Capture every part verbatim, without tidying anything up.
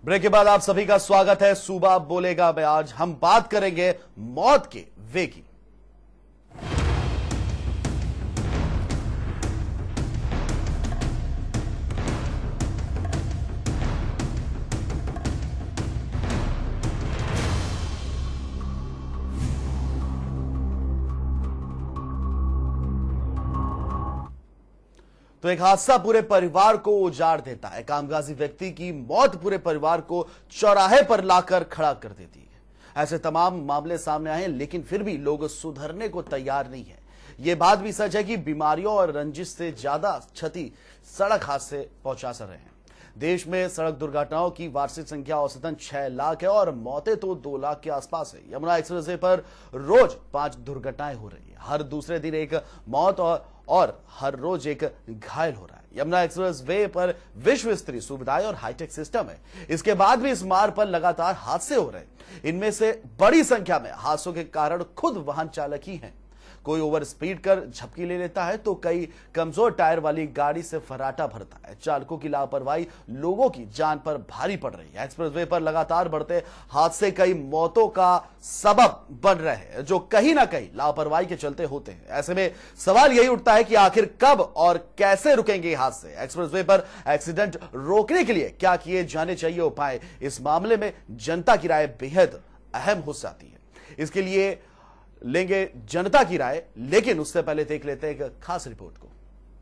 Break के बाद आप सभी का स्वागत है। सूबा बोलेगा में आज हम बात करेंगे मौत के वे की। तो एक हादसा पूरे परिवार को उजाड़ देता है। कामकाजी व्यक्ति की मौत पूरे परिवार को चौराहे पर लाकर खड़ा कर देती है। ऐसे तमाम मामले सामने आए हैं, लेकिन फिर भी लोग सुधरने को तैयार नहीं है। यह बात भी सच है कि बीमारियों और रंजिश से ज्यादा क्षति सड़क हादसे पहुंचा रहे हैं। देश में सड़क दुर्घटनाओं की वार्षिक संख्या औसतन छह लाख है और मौतें तो दो लाख के आसपास है। यमुना एक्सप्रेसवे पर रोज पांच दुर्घटनाएं हो रही है। हर दूसरे दिन एक मौत और और हर रोज एक घायल हो रहा है। यमुना एक्सप्रेस वे पर विश्व स्तरीय सुविधाएं और हाईटेक सिस्टम है। इसके बाद भी इस मार्ग पर लगातार हादसे हो रहे हैं। इनमें से बड़ी संख्या में हादसों के कारण खुद वाहन चालक ही हैं। कोई ओवर स्पीड कर झपकी ले लेता है तो कई कमजोर टायर वाली गाड़ी से फर्राटा भरता है। चालकों की लापरवाही लोगों की जान पर भारी पड़ रही है। एक्सप्रेसवे पर लगातार बढ़ते हादसे कई मौतों का सबब बन रहे हैं, जो कहीं ना कहीं लापरवाही के चलते होते हैं। ऐसे में सवाल यही उठता है कि आखिर कब और कैसे रुकेंगे हादसे। एक्सप्रेसवे पर एक्सीडेंट रोकने के लिए क्या किए जाने चाहिए उपाय, इस मामले में जनता की राय बेहद अहम हो जाती है। इसके लिए लेंगे जनता की राय, लेकिन उससे पहले देख लेते हैं एक खास रिपोर्ट को।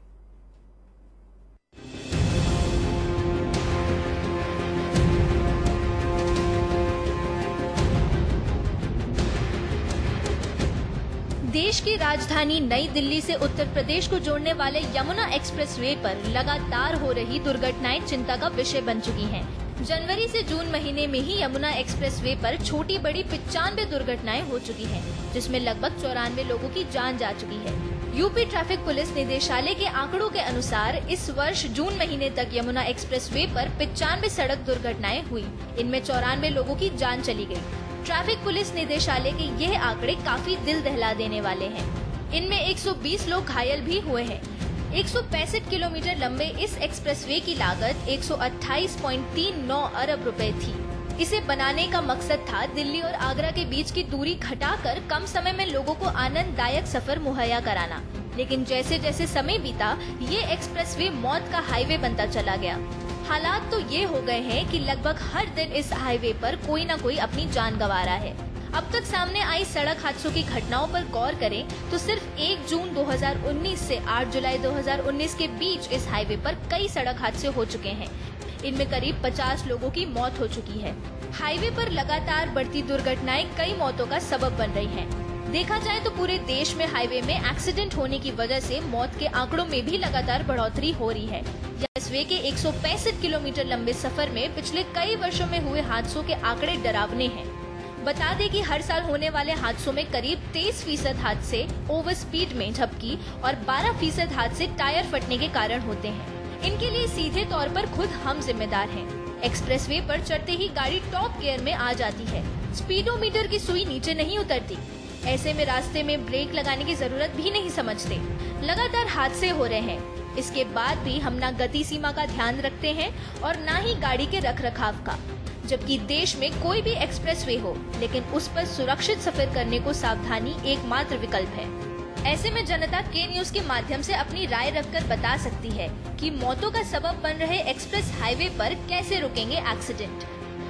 देश की राजधानी नई दिल्ली से उत्तर प्रदेश को जोड़ने वाले यमुना एक्सप्रेसवे पर लगातार हो रही दुर्घटनाएं चिंता का विषय बन चुकी हैं। जनवरी से जून महीने में ही यमुना एक्सप्रेसवे पर छोटी बड़ी पिचानवे दुर्घटनाएं हो चुकी हैं, जिसमें लगभग चौरानवे लोगों की जान जा चुकी है। यूपी ट्रैफिक पुलिस निदेशालय के आंकड़ों के अनुसार इस वर्ष जून महीने तक यमुना एक्सप्रेसवे पर पिचानवे सड़क दुर्घटनाएं हुई। इनमें चौरानवे लोगों की जान चली गई। ट्रैफिक पुलिस निदेशालय के यह आंकड़े काफी दिल दहला देने वाले हैं। इनमें एक सौ बीस लोग घायल भी हुए हैं। एक सौ पैंसठ किलोमीटर लंबे इस एक्सप्रेसवे की लागत एक सौ अट्ठाईस पॉइंट तीन नौ अरब रुपए थी। इसे बनाने का मकसद था दिल्ली और आगरा के बीच की दूरी घटाकर कम समय में लोगों को आनंददायक सफर मुहैया कराना। लेकिन जैसे जैसे समय बीता, ये एक्सप्रेसवे मौत का हाईवे बनता चला गया। हालात तो ये हो गए हैं कि लगभग हर दिन इस हाईवे पर कोई न कोई अपनी जान गंवा रहा है। अब तक सामने आई सड़क हादसों की घटनाओं पर गौर करें तो सिर्फ एक जून दो हज़ार उन्नीस से आठ जुलाई दो हज़ार उन्नीस के बीच इस हाईवे पर कई सड़क हादसे हो चुके हैं। इनमें करीब पचास लोगों की मौत हो चुकी है। हाईवे पर लगातार बढ़ती दुर्घटनाएं कई मौतों का सबब बन रही हैं। देखा जाए तो पूरे देश में हाईवे में एक्सीडेंट होने की वजह से मौत के आंकड़ों में भी लगातार बढ़ोतरी हो रही है। एक्सप्रेसवे के एक सौ पैंसठ किलोमीटर लंबे सफर में पिछले कई वर्षों में हुए हादसों के आंकड़े डरावने हैं। बता दें कि हर साल होने वाले हादसों में करीब तेईस फीसद हादसे ओवर स्पीड में झपकी और बारह फीसद हादसे टायर फटने के कारण होते हैं। इनके लिए सीधे तौर पर खुद हम जिम्मेदार हैं। एक्सप्रेसवे पर चढ़ते ही गाड़ी टॉप गियर में आ जाती है। स्पीडोमीटर की सुई नीचे नहीं उतरती। ऐसे में रास्ते में ब्रेक लगाने की जरूरत भी नहीं समझते। लगातार हादसे हो रहे हैं। इसके बाद भी हम ना गति सीमा का ध्यान रखते हैं और ना ही गाड़ी के रखरखाव का। जबकि देश में कोई भी एक्सप्रेसवे हो, लेकिन उस पर सुरक्षित सफर करने को सावधानी एकमात्र विकल्प है। ऐसे में जनता के न्यूज के माध्यम से अपनी राय रखकर बता सकती है कि मौतों का सबब बन रहे एक्सप्रेस हाईवे पर कैसे रुकेंगे accident.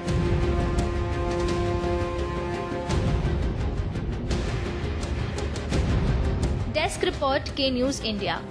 Desk report, K news India.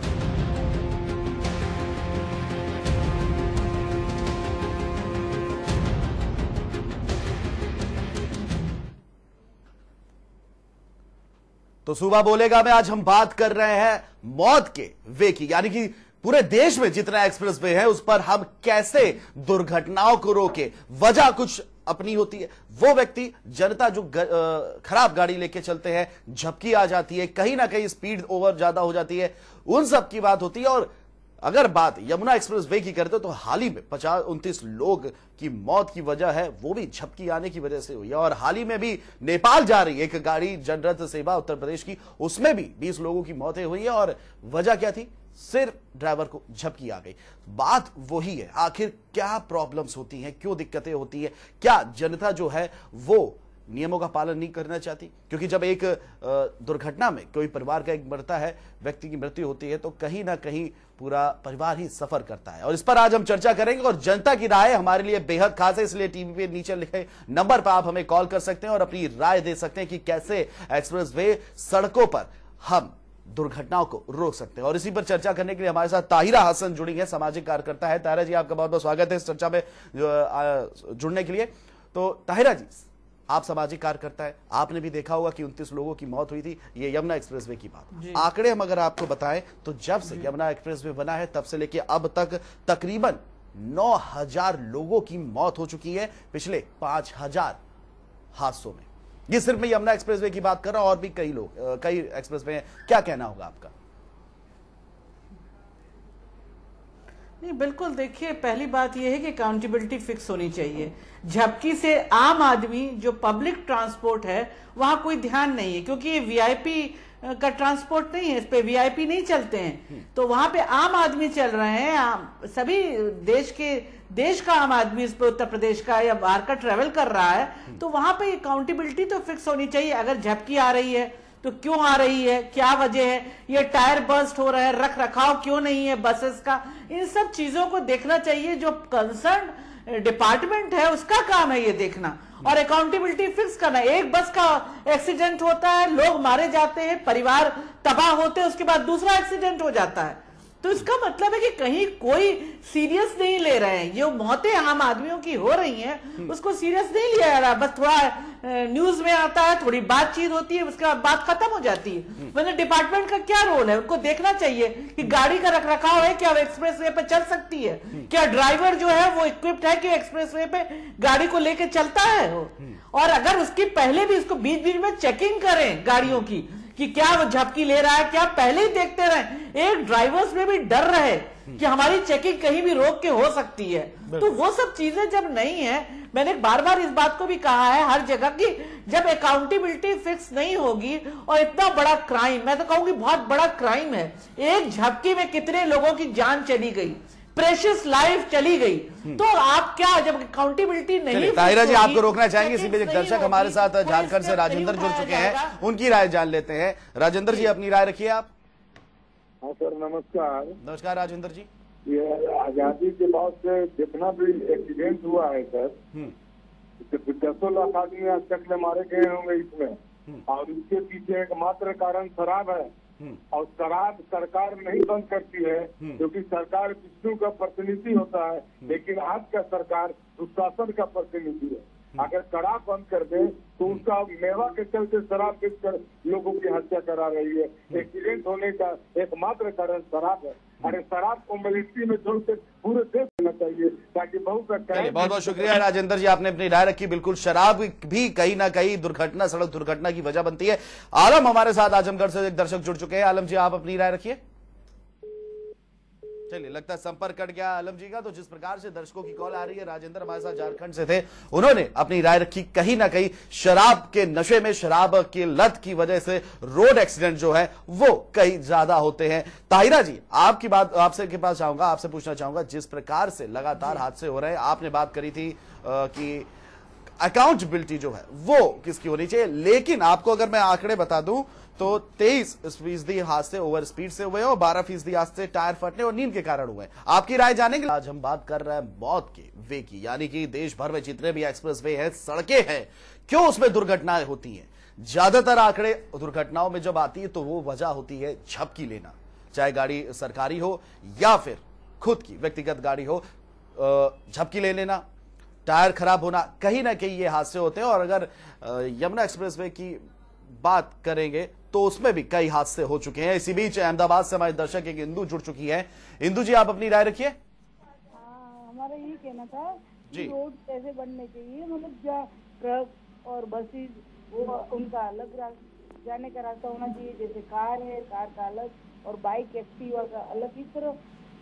तो सूबा बोलेगा में आज हम बात कर रहे हैं मौत के वे की, यानी कि पूरे देश में जितना एक्सप्रेसवे है उस पर हम कैसे दुर्घटनाओं को रोके। वजह कुछ अपनी होती है। वो व्यक्ति, जनता जो खराब गाड़ी लेके चलते हैं, झपकी आ जाती है, कहीं ना कहीं स्पीड ओवर ज्यादा हो जाती है, उन सब की बात होती है। और अगर बात यमुना एक्सप्रेसवे की करते तो हाल ही में पचास उनतीस लोग की मौत की वजह है वो भी झपकी आने की वजह से हुई है। और हाल ही में भी नेपाल जा रही एक गाड़ी जनरथ सेवा उत्तर प्रदेश की, उसमें भी बीस लोगों की मौतें हुई है। और वजह क्या थी? सिर्फ ड्राइवर को झपकी आ गई। बात वही है, आखिर क्या प्रॉब्लम्स होती हैं, क्यों दिक्कतें होती है? क्या जनता जो है वो नियमों का पालन नहीं करना चाहती? क्योंकि जब एक दुर्घटना में कोई परिवार का एक मरता है, व्यक्ति की मृत्यु होती है, तो कहीं ना कहीं पूरा परिवार ही सफर करता है। और इस पर आज हम चर्चा करेंगे और जनता की राय हमारे लिए बेहद खास है, इसलिए टीवी पे नीचे लिखे नंबर पर आप हमें कॉल कर सकते हैं और अपनी राय दे सकते हैं कि कैसे एक्सप्रेसवे सड़कों पर हम दुर्घटनाओं को रोक सकते हैं। और इसी पर चर्चा करने के लिए हमारे साथ ताहिरा हसन जुड़ी है, सामाजिक कार्यकर्ता है। ताहिरा जी, आपका बहुत बहुत स्वागत है इस चर्चा में जुड़ने के लिए। तो ताहिरा जी, आप सामाजिक कार्यकर्ता है, आपने भी देखा होगा कि उनतीस लोगों की मौत हुई थी, ये यमुना एक्सप्रेसवे की बात। आंकड़े हम अगर आपको बताएं तो जब से यमुना एक्सप्रेसवे बना है तब से लेकर अब तक तकरीबन नौ हजार लोगों की मौत हो चुकी है पिछले पांच हजार हादसों में। ये सिर्फ मैं यमुना एक्सप्रेसवे की बात कर रहा हूं, और भी कई लोग कई एक्सप्रेसवे हैं। क्या कहना होगा आपका? नहीं, बिल्कुल। देखिए, पहली बात यह है कि अकाउंटेबिलिटी फिक्स होनी चाहिए। झपकी से आम आदमी जो पब्लिक ट्रांसपोर्ट है वहां कोई ध्यान नहीं है, क्योंकि ये वीआईपी का ट्रांसपोर्ट नहीं है, इस पे वीआईपी नहीं चलते हैं। तो वहां पे आम आदमी चल रहे हैं, आम, सभी देश के देश का आम आदमी इस पे उत्तर प्रदेश का या बाहर का ट्रेवल कर रहा है। तो वहां पे अकाउंटेबिलिटी तो फिक्स होनी चाहिए। अगर झपकी आ रही है तो क्यों आ रही है, क्या वजह है, ये टायर बर्स्ट हो रहा है, रख रखाव क्यों नहीं है बसेस का, इन सब चीजों को देखना चाहिए। जो कंसर्न डिपार्टमेंट है उसका काम है ये देखना और अकाउंटेबिलिटी फिक्स करना। एक बस का एक्सीडेंट होता है, लोग मारे जाते हैं, परिवार तबाह होते हैं, उसके बाद दूसरा एक्सीडेंट हो जाता है। तो इसका मतलब है कि कहीं कोई सीरियस नहीं ले रहे हैं। जो मौतें आम आदमियों की हो रही हैं उसको सीरियस नहीं लिया जा रहा। बस थोड़ा न्यूज में आता है, थोड़ी बातचीत होती है, उसके बाद बात खत्म हो जाती है। मतलब डिपार्टमेंट का क्या रोल है? उनको देखना चाहिए कि गाड़ी का रखरखाव है, क्या वो एक्सप्रेसवे पे चल सकती है, क्या ड्राइवर जो है वो इक्विप्ड है कि एक्सप्रेसवे पे गाड़ी को लेके चलता है वो। और अगर उसकी पहले भी उसको बीच बीच में चेकिंग करें गाड़ियों की कि क्या वो झपकी ले रहा है, क्या पहले ही देखते रहे। एक ड्राइवर्स में भी डर रहे कि हमारी चेकिंग कहीं भी रोक के हो सकती है। तो वो सब चीजें जब नहीं है, मैंने बार बार इस बात को भी कहा है हर जगह की, जब अकाउंटेबिलिटी फिक्स नहीं होगी और इतना बड़ा क्राइम, मैं तो कहूंगी बहुत बड़ा क्राइम है, एक झपकी में कितने लोगों की जान चली गई, प्रेशियस लाइफ चली गई, तो आप क्या जब अकाउंटेबिलिटी नहीं। ताहिरा जी, आपको रोकना चाहेंगे, इसी में एक दर्शक हमारे साथ झारखंड से राजेंद्र जुड़ चुके हैं, उनकी राय जान लेते हैं। राजेंद्र जी, अपनी राय रखिए आप। हाँ सर, नमस्कार। नमस्कार राजेंद्र जी। ये आजादी के बाद से जितना भी एक्सीडेंट हुआ है सर, दसों लाख आदमी आज तक मारे गए होंगे इसमें, और इसके पीछे एकमात्र कारण शराब है। और शराब सरकार नहीं बंद करती है, क्योंकि सरकार विष्णु का प्रतिनिधि होता है, लेकिन आज का सरकार दुशासन का प्रतिनिधि है। अगर शराब बंद कर दे तो उसका मेवा के चलते शराब बेचकर लोगों की हत्या करा रही है। एक्सीडेंट होने का एकमात्र कारण शराब है। अरे शराब को मिलिट्री में छोड़कर पूरे देश देना चाहिए, ताकि बहुत बहुत बहुत शुक्रिया राजेंद्र जी, आपने अपनी राय रखी। बिल्कुल, शराब भी कहीं ना कहीं दुर्घटना, सड़क दुर्घटना की वजह बनती है। आलम हमारे साथ आजमगढ़ से एक दर्शक जुड़ चुके हैं। आलम जी, आप अपनी राय रखिए। चलिए, लगता है संपर्क कट गया आलम जी का। तो जिस प्रकार से दर्शकों की कॉल आ रही है, राजेंद्र हमारे साथ झारखंड से थे, उन्होंने अपनी राय रखी। कहीं ना कहीं शराब के नशे में, शराब की लत की वजह से रोड एक्सीडेंट जो है वो कहीं ज्यादा होते हैं। ताहिरा जी, आपकी बात आपसे के पास चाहूंगा, आपसे पूछना चाहूंगा, जिस प्रकार से लगातार हादसे हो रहे हैं, आपने बात करी थी आ, कि अकाउंटेबिलिटी जो है वो किसकी होनी चाहिए, लेकिन आपको अगर मैं आंकड़े बता दूं तो तेईस फीसदी हादसे ओवर स्पीड से हुए और बारह फीसदी हादसे टायर फटने और नींद के कारण हुए। आपकी राय जानेंगे। आज हम बात कर रहे हैं मौत के वे की, यानी कि देश भर में जितने भी एक्सप्रेसवे हैं, सड़कें हैं, क्यों उसमें दुर्घटनाएं होती हैं। ज्यादातर आंकड़े दुर्घटनाओं में जब आती है तो वो वजह होती है झपकी लेना, चाहे गाड़ी सरकारी हो या फिर खुद की व्यक्तिगत गाड़ी हो, झपकी ले लेना, टायर खराब होना, कहीं ना कहीं ये हादसे होते हैं। और अगर यमुना एक्सप्रेसवे की बात करेंगे तो उसमें भी कई हादसे हो चुके हैं। इसी बीच अहमदाबाद से हमारे दर्शक एक इंदू जुड़ चुकी है। इंदू जी, आप अपनी राय रखिए। हमारा ये कहना था कि रोड कैसे बनने चाहिए, मतलब क्या ट्रक और बसेस वो उनका अलग जाने का रास्ता होना चाहिए, जैसे कार है कार का अलग और बाइक एक्टिवा का अलग। इस तरह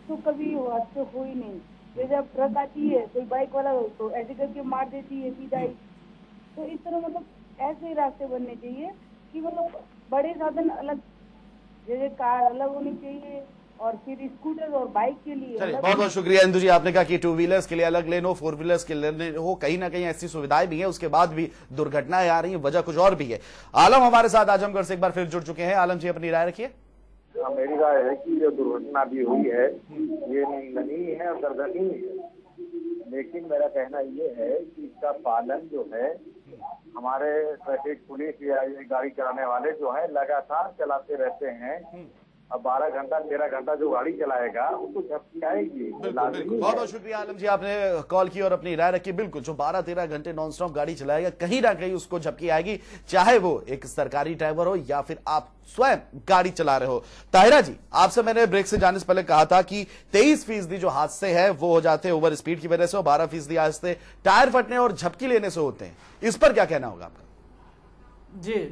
तो कभी हादसे हो ही नहीं। तो जब ट्रक आती है कोई बाइक वाला तो ऐसे करके मार देती है सीधा ही। तो इस तरह मतलब ऐसे ही रास्ते बनने चाहिए कि मतलब बड़े साधन अलग, जैसे कार अलग होनी चाहिए और फिर स्कूटर और बाइक के लिए चलिए, बहुत बहुत शुक्रिया इंदु जी। आपने कहा कि टू व्हीलर्स के लिए अलग लेन हो, फोर व्हीलर्स के लेन हो, कहीं ना कहीं ऐसी सुविधाएं भी हैं, उसके बाद भी दुर्घटनाएं आ रही हैं, वजह कुछ और भी है। आलम हमारे साथ आजमगढ़ से एक बार फिर जुड़ चुके हैं। आलम जी, अपनी राय रखिए। मेरी राय है कि ये दुर्घटना भी हुई है, ये निंदनीय है और दर्दनीय है, लेकिन मेरा कहना ये है कि इसका पालन जो है हमारे ट्रैफिक पुलिस या ये गाड़ी चलाने वाले जो है लगातार चलाते रहते हैं। अब बारह घंटा तेरह घंटा जो गाड़ी चलाएगा उसको झपकी आएगी। बहुत बहुत शुक्रिया आलम जी, आपने कॉल की और अपनी राय रखी। बिल्कुल, जो बारह तेरह घंटे नॉन स्टॉप गाड़ी चलाएगा कहीं ना कहीं उसको झपकी आएगी, चाहे वो एक सरकारी ड्राइवर हो या फिर आप स्वयं गाड़ी चला रहे हो। ताहिरा जी, आपसे मैंने ब्रेक से जाने से पहले कहा था कि तेईस फीसदी जो हादसे हैं वो हो जाते हैं ओवर स्पीड की वजह से और बारह फीसदी हादसे टायर फटने और झपकी लेने से होते हैं। इस पर क्या कहना होगा आपका? जी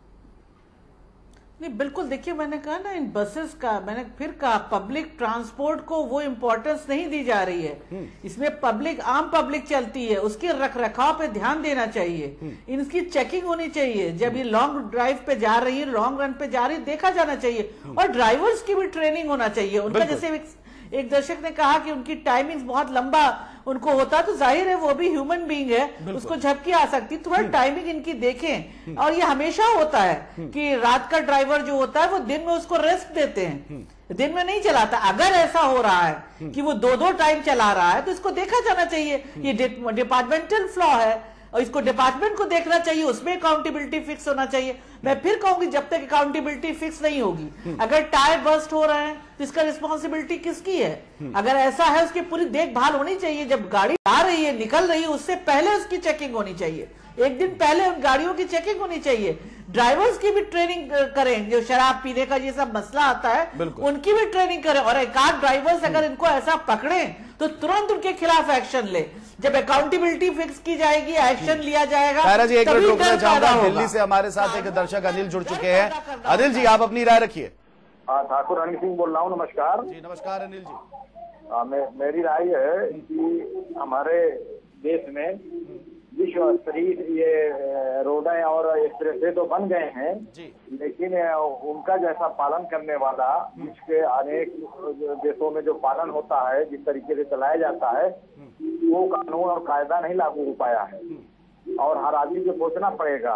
नहीं, बिल्कुल। देखिए, मैंने कहा ना, इन बसेस का मैंने फिर कहा पब्लिक ट्रांसपोर्ट को वो इंपॉर्टेंस नहीं दी जा रही है। इसमें पब्लिक, आम पब्लिक चलती है, उसके रख रखाव पे ध्यान देना चाहिए, इनकी चेकिंग होनी चाहिए। जब ये लॉन्ग ड्राइव पे जा रही है, लॉन्ग रन पे जा रही है, देखा जाना चाहिए और ड्राइवर्स की भी ट्रेनिंग होना चाहिए। उनका जैसे एक दर्शक ने कहा कि उनकी टाइमिंग बहुत लंबा उनको होता, तो जाहिर है वो भी ह्यूमन बीइंग है, उसको झपकी आ सकती। थोड़ा टाइमिंग इनकी देखें। और ये हमेशा होता है कि रात का ड्राइवर जो होता है वो दिन में उसको रेस्ट देते हैं, दिन में नहीं चलाता। अगर ऐसा हो रहा है कि वो दो दो टाइम चला रहा है तो इसको देखा जाना चाहिए। ये डिपार्टमेंटल फ्लॉ है और इसको डिपार्टमेंट को देखना चाहिए, उसमें अकाउंटेबिलिटी फिक्स होना चाहिए। मैं फिर कहूंगी, जब तक अकाउंटेबिलिटी फिक्स नहीं होगी, अगर टायर बर्स्ट हो रहे हैं तो इसका रिस्पॉन्सिबिलिटी किसकी है? अगर ऐसा है, उसकी पूरी देखभाल होनी चाहिए। जब गाड़ी आ रही है, निकल रही है, उससे पहले उसकी चेकिंग होनी चाहिए, एक दिन पहले उन गाड़ियों की चेकिंग होनी चाहिए। ड्राइवर्स की भी ट्रेनिंग करें, जो शराब पीने का ये सब मसला आता है उनकी भी ट्रेनिंग करें। और एक आध ड्राइवर्स अगर इनको ऐसा पकड़े तो तुरंत उनके खिलाफ एक्शन ले। जब अकाउंटेबिलिटी फिक्स की जाएगी, एक्शन लिया जाएगा। ताहिरा जी, एक मिनट रुकना चाहूंगा। दिल्ली से हमारे साथ एक दर्शक अनिल जुड़ चुके हैं। अनिल जी, आप अपनी राय रखिए। ठाकुर अनिल सिंह बोल रहा हूँ, नमस्कार जी। नमस्कार अनिल जी। आ, मे, मेरी राय है कि हमारे देश में विश्व स्तरीय ये रोडें और एक्सप्रेसवे तो बन गए हैं, लेकिन उनका जैसा पालन करने वाला विश्व के अनेक देशों में जो पालन होता है, जिस तरीके से चलाया जाता है, वो कानून और कायदा नहीं लागू हो पाया है और हर आदमी को सोचना पड़ेगा।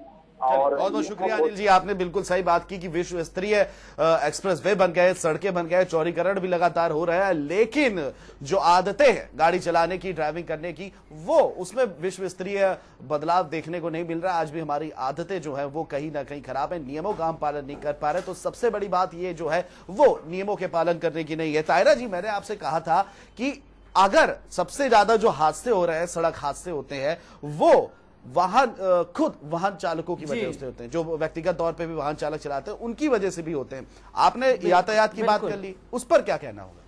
और बहुत बहुत शुक्रिया अनिल जी, आपने बिल्कुल सही बात की कि विश्व स्तरीय एक्सप्रेस वे बन गए, सड़कें बन गए, चौड़ीकरण भी लगातार हो रहा है, लेकिन जो आदतें हैं गाड़ी चलाने की, ड्राइविंग करने की, वो उसमें विश्व स्तरीय बदलाव देखने को नहीं मिल रहा। आज भी हमारी आदतें जो है वो कहीं ना कहीं खराब है, नियमों का हम पालन नहीं कर पा रहे। तो सबसे बड़ी बात ये जो है वो नियमों के पालन करने की नहीं है। ताहिरा जी, मैंने आपसे कहा था कि अगर सबसे ज्यादा जो हादसे हो रहे हैं, सड़क हादसे होते हैं, वो वाहन खुद वाहन चालकों की वजह से होते हैं, जो व्यक्तिगत तौर पे भी वाहन चालक चलाते हैं उनकी वजह से भी होते हैं। आपने यातायात की बात कर ली, उस पर क्या कहना होगा?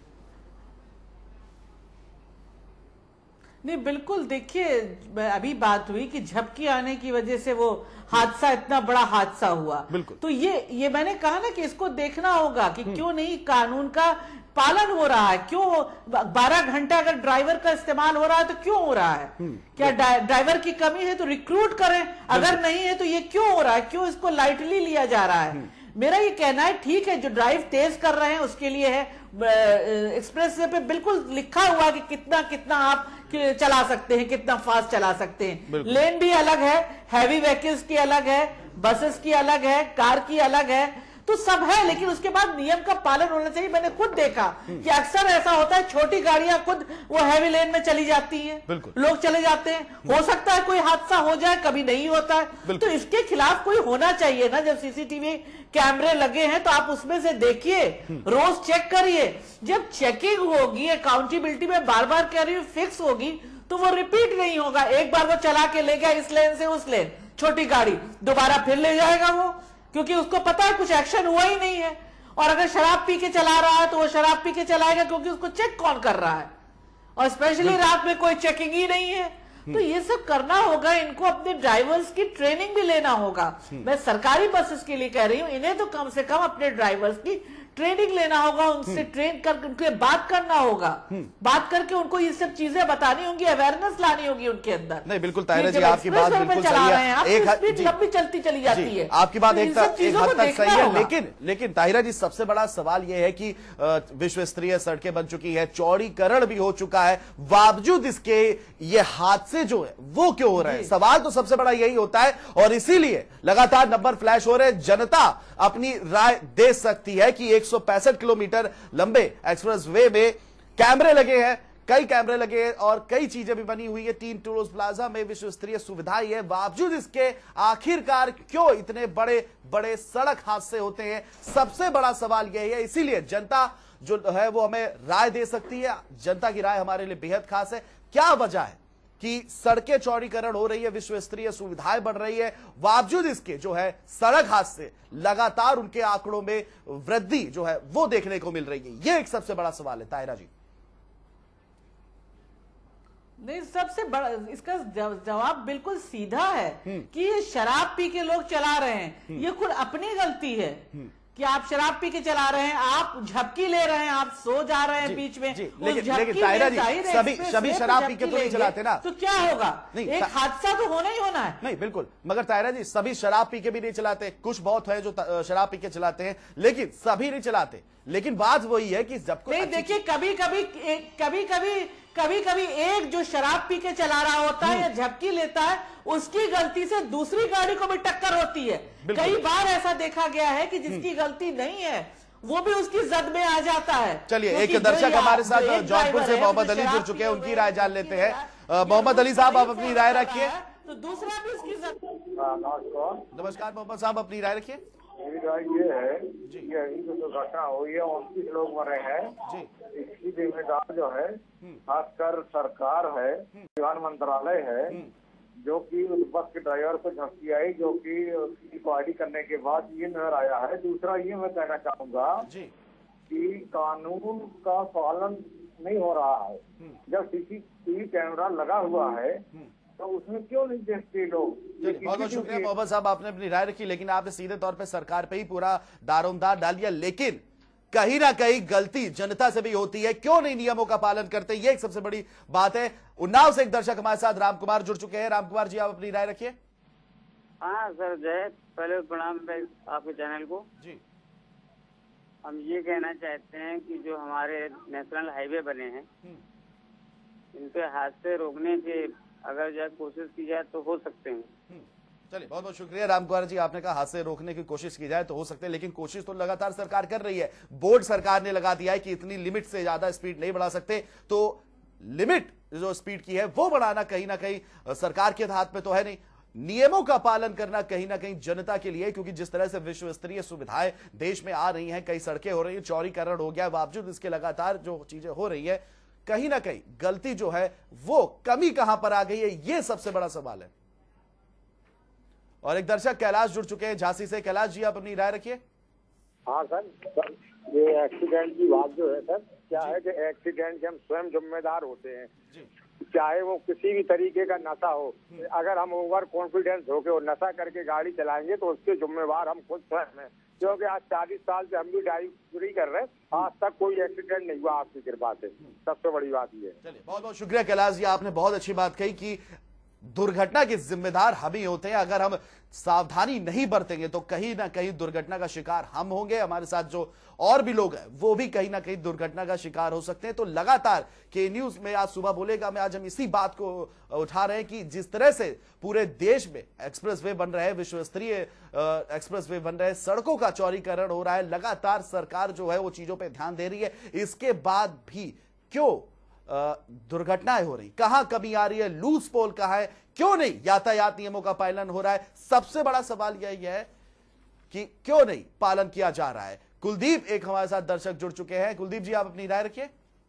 नहीं, बिल्कुल। देखिए, अभी बात हुई कि झपकी आने की वजह से वो हादसा, इतना बड़ा हादसा हुआ। तो ये ये मैंने कहा ना कि इसको देखना होगा कि क्यों नहीं कानून का पालन हो रहा है। क्यों बारह घंटा अगर ड्राइवर का इस्तेमाल हो रहा है तो क्यों हो रहा है? क्या ड्राइवर की कमी है तो रिक्रूट करें, अगर नहीं है तो ये क्यों हो रहा है? क्यों इसको लाइटली लिया जा रहा है? मेरा ये कहना है, ठीक है, जो ड्राइव तेज कर रहे हैं उसके लिए है, एक्सप्रेस वे पे बिल्कुल लिखा हुआ कि कितना कितना आप चला सकते हैं, कितना फास्ट चला सकते हैं। लेन भी अलग है, हैवी व्हीकल्स की अलग है, बसेस की अलग है, कार की अलग है, तो सब है, लेकिन उसके बाद नियम का पालन होना चाहिए। मैंने खुद देखा कि अक्सर ऐसा होता है, छोटी गाड़ियां खुद वो हैवी लेन में चली जाती हैं, लोग चले जाते हैं। हो सकता है कोई हादसा हो जाए, कभी नहीं होता है, तो इसके खिलाफ कोई होना चाहिए ना। जब सीसीटीवी कैमरे लगे हैं तो आप उसमें से देखिए, रोज चेक करिए। जब चेकिंग होगी, अकाउंटेबिलिटी में बार बार कह रही हूं फिक्स होगी, तो वो रिपीट नहीं होगा। एक बार वो चला के ले गया इस लेन से उस लेन, छोटी गाड़ी दोबारा फिर ले जाएगा वो, क्योंकि उसको पता है कुछ एक्शन हुआ ही नहीं है। और अगर शराब पी के चला रहा है तो वो शराब पी के चलाएगा, क्योंकि उसको चेक कौन कर रहा है, और स्पेशली रात में कोई चेकिंग ही नहीं है। तो ये सब करना होगा, इनको अपने ड्राइवर्स की ट्रेनिंग भी लेना होगा। मैं सरकारी बसेस के लिए कह रही हूं, इन्हें तो कम से कम अपने ड्राइवर्स की ट्रेनिंग लेना होगा, उनसे ट्रेन कर उनके बात करना होगा, बात करके उनको ये सब चीजें बतानी होंगी, अवेयरनेस लानी होगी उनके अंदर। नहीं बिल्कुल ताहिरा जी, आपकी बात बिल्कुल सही है, एक स्पीड लंबी चलती चली जाती है, आपकी बात एक हद तक सही है, लेकिन लेकिन ताहिरा जी सबसे बड़ा सवाल यह है कि विश्व स्तरीय सड़कें बन चुकी है, चौड़ीकरण भी हो चुका है, बावजूद इसके ये हादसे जो है वो क्यों हो रहे हैं? सवाल तो सबसे बड़ा यही होता है और इसीलिए लगातार नंबर फ्लैश हो रहे हैं। जनता अपनी राय दे सकती है कि एक सौ पैंसठ किलोमीटर लंबे एक्सप्रेस वे में कैमरे लगे हैं, कई कैमरे लगे हैं और कई चीजें भी बनी हुई है। तीन टोल प्लाजा में विश्व स्तरीय सुविधाएं है, बावजूद इसके आखिरकार क्यों इतने बड़े बड़े सड़क हादसे होते हैं? सबसे बड़ा सवाल यही है। इसीलिए जनता जो है वो हमें राय दे सकती है। जनता की राय हमारे लिए बेहद खास है। क्या वजह है कि सड़कें चौड़ीकरण हो रही है, विश्व स्तरीय सुविधाएं बढ़ रही है, बावजूद इसके जो है सड़क हादसे लगातार उनके आंकड़ों में वृद्धि जो है वो देखने को मिल रही है? ये एक सबसे बड़ा सवाल है ताहिरा जी। नहीं, सबसे बड़ा इसका जवाब बिल्कुल सीधा है कि ये शराब पी के लोग चला रहे हैं, ये खुद अपनी गलती है कि आप शराब पी के चला रहे हैं, आप झपकी ले रहे हैं, आप सो जा रहे हैं बीच में। लेकिन लेकिन ताहिरा जी सभी सभी शराब पी के तो नहीं चलाते ना, तो क्या होगा? एक हादसा तो होना ही होना है। नहीं बिल्कुल, मगर ताहिरा जी सभी शराब पी के भी नहीं चलाते, कुछ बहुत है जो शराब पी के चलाते हैं, लेकिन सभी नहीं चलाते। लेकिन बात वही है कि जब नहीं, देखिए कभी कभी कभी कभी कभी कभी एक जो शराब पी के चला रहा होता है या झपकी लेता है, उसकी गलती से दूसरी गाड़ी को भी टक्कर होती है। कई बार ऐसा देखा गया है कि जिसकी गलती नहीं है वो भी उसकी जद में आ जाता है। चलिए, एक दर्शक हमारे साथ जौनपुर से मोहम्मद अली जुड़ चुके हैं, उनकी राय जान लेते हैं। मोहम्मद अली साहब, आप अपनी राय रखिए। तो दूसरा भी उसकी जद। नमस्कार मोहम्मद साहब, अपनी राय रखिए। मेरी राय ये है कि यही जो दुर्घटना हुई है उनतीस लोग मरे हैं, इसकी जिम्मेदार जो है खासकर सरकार है, परिवहन मंत्रालय है, जो कि उस बस के ड्राइवर को झपकी आई, जो कि इंक्वायरी करने के बाद ये नजर आया है। दूसरा ये मैं कहना चाहूंगा कि कानून का पालन नहीं हो रहा है। जब सीसीटीवी कैमरा लगा हुआ है तो उसमें क्यों नहीं देखते लोग? बहुत बहुत शुक्रिया मोहम्मद साहब, आपने अपनी राय रखी, लेकिन आपने सीधे तौर पे सरकार पे ही पूरा दारोमदार डाल दिया। लेकिन कहीं ना कहीं गलती जनता से भी होती है, क्यों नहीं नियमों का पालन करते? ये एक सबसे बड़ी बात है। उन्नाव से एक दर्शक हमारे साथ राम कुमार जुड़ चुके हैं। राम कुमार जी, आप अपनी राय रखिए। हाँ सर, जय, पहले प्रणाम आपके चैनल को जी। हम ये कहना चाहते हैं कि जो हमारे नेशनल हाईवे बने हैं, इन पे हादसे रोकने के अगर जो कोशिश की जाए तो हो सकते हैं। चलिए, बहुत बहुत शुक्रिया राम कुमार जी, आपने कहा हादसे रोकने की कोशिश की जाए तो हो सकते हैं, लेकिन कोशिश तो लगातार सरकार कर रही है। बोर्ड सरकार ने लगा दिया है कि इतनी लिमिट से ज्यादा स्पीड नहीं बढ़ा सकते, तो लिमिट जो स्पीड की है वो बढ़ाना कहीं ना कहीं सरकार के हाथ में तो है नहीं। नियमों का पालन करना कहीं ना कहीं जनता के लिए, क्योंकि जिस तरह से विश्व स्तरीय सुविधाएं देश में आ रही हैं, कई सड़कें हो रही हैं, चौड़ीकरण हो गया, बावजूद इसके लगातार जो चीजें हो रही है, कहीं ना कहीं गलती जो है वो कमी कहां पर आ गई है, ये सबसे बड़ा सवाल है। और एक दर्शक कैलाश जुड़ चुके हैं झांसी से। कैलाश जी, आप अपनी राय रखिए। हाँ सर, ये एक्सीडेंट की बात जो है सर, क्या है कि एक्सीडेंट के हम स्वयं जिम्मेदार होते हैं, चाहे वो किसी भी तरीके का नशा हो। अगर हम ओवर कॉन्फिडेंस होके और नशा करके गाड़ी चलाएंगे तो उसके जिम्मेवार हम खुद स्वयं हैं, क्योंकि आज चालीस साल से हम भी ड्राइवरी कर रहे हैं, आज तक कोई एक्सीडेंट नहीं हुआ आपकी कृपा से। सबसे बड़ी बात ये है। चलिए, बहुत बहुत शुक्रिया कैलाश जी, आपने बहुत अच्छी बात कही कि दुर्घटना के जिम्मेदार हम ही होते हैं। अगर हम सावधानी नहीं बरतेंगे तो कहीं ना कहीं दुर्घटना का शिकार हम होंगे, हमारे साथ जो और भी लोग हैं वो भी कहीं ना कहीं दुर्घटना का शिकार हो सकते हैं। तो लगातार के न्यूज में आज सुबह बोलेगा में आज हम इसी बात को उठा रहे हैं कि जिस तरह से पूरे देश में एक्सप्रेसवे बन रहे हैं, विश्व स्तरीय एक्सप्रेसवे बन रहे हैं, सड़कों का चौड़ीकरण हो रहा है, लगातार सरकार जो है वो चीजों पर ध्यान दे रही है, इसके बाद भी क्यों दुर्घटनाएं हो रही, कहां कमी आ रही है, लूज पोल कहां है, क्यों नहीं यातायात नियमों का पालन हो रहा है? सबसे बड़ा सवाल यही है कि क्यों नहीं पालन किया जा रहा है। कुलदीप एक हमारे साथ दर्शक जुड़ चुके हैं। कुलदीप जी, आप अपनी राय रखिए।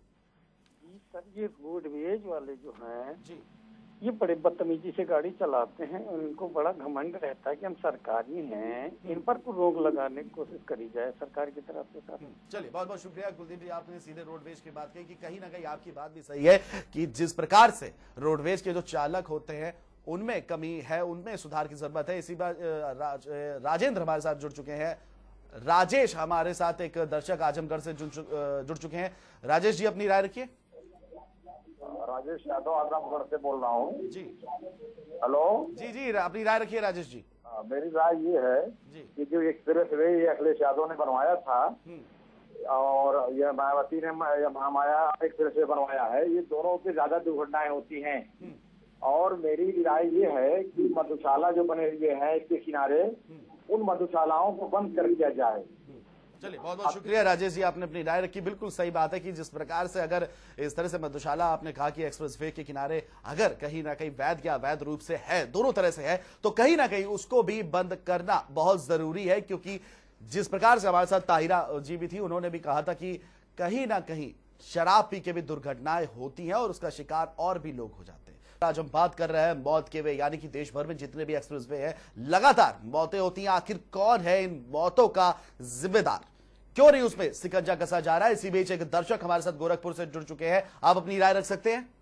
सर, ये रोडवेज वाले जो हैं जी, ये बड़े बदतमीजी से गाड़ी चलाते हैं, उनको बड़ा घमंड रहता है कि हम सरकारी हैं, इन पर तो रोक लगाने की कोशिश करी जाए सरकार की तरफ से। सर चलिए, बहुत बहुत शुक्रिया कुलदीप जी, आपने सीधे रोडवेज की बात कही कि कहीं ना कहीं आपकी बात भी सही है कि जिस प्रकार से रोडवेज के जो चालक होते हैं उनमें कमी है, उनमें सुधार की जरूरत है। इसी बात राज, राजेंद्र हमारे साथ जुड़ चुके हैं राजेश हमारे साथ एक दर्शक आजमगढ़ से जुड़ जुड़ चुके हैं। राजेश जी अपनी राय रखिए। राजेश यादव आजमगढ़ से बोल रहा हूँ जी। हेलो जी जी अपनी राय रखिए राजेश जी। आ, मेरी राय ये है जी। कि जो एक्सप्रेस वे ये अखिलेश यादव ने बनवाया था और यह मायावती ने महामाया एक्सप्रेस वे बनवाया है, ये दोनों से ज्यादा दुर्घटनाएं होती हैं। और मेरी राय ये है कि मधुशाला जो बने हुए हैं इसके किनारे, उन मधुशालाओं को बंद कर दिया जाए। चलिए बहुत बहुत शुक्रिया राजेश जी, आपने अपनी राय रखी। बिल्कुल सही बात है कि जिस प्रकार से अगर इस तरह से मधुशाला आपने कहा कि एक्सप्रेस वे के किनारे अगर कहीं ना कहीं वैध या अवैध रूप से है, दोनों तरह से है, तो कहीं ना कहीं उसको भी बंद करना बहुत जरूरी है। क्योंकि जिस प्रकार से हमारे साथ ताहिरा जी भी थी, उन्होंने भी कहा था कि कहीं ना कहीं शराब पी के भी दुर्घटनाएं होती हैं और उसका शिकार और भी लोग हो जाते हैं। आज हम बात कर रहे हैं मौत के वे, यानी कि देश भर में जितने भी एक्सप्रेस वे हैं लगातार मौतें होती हैं। आखिर कौन है इन मौतों का जिम्मेदार, क्यों नहीं उसमें सिकंजा कसा जा रहा है? इसी बीच एक दर्शक हमारे साथ गोरखपुर से जुड़ चुके हैं, आप अपनी राय रख सकते हैं।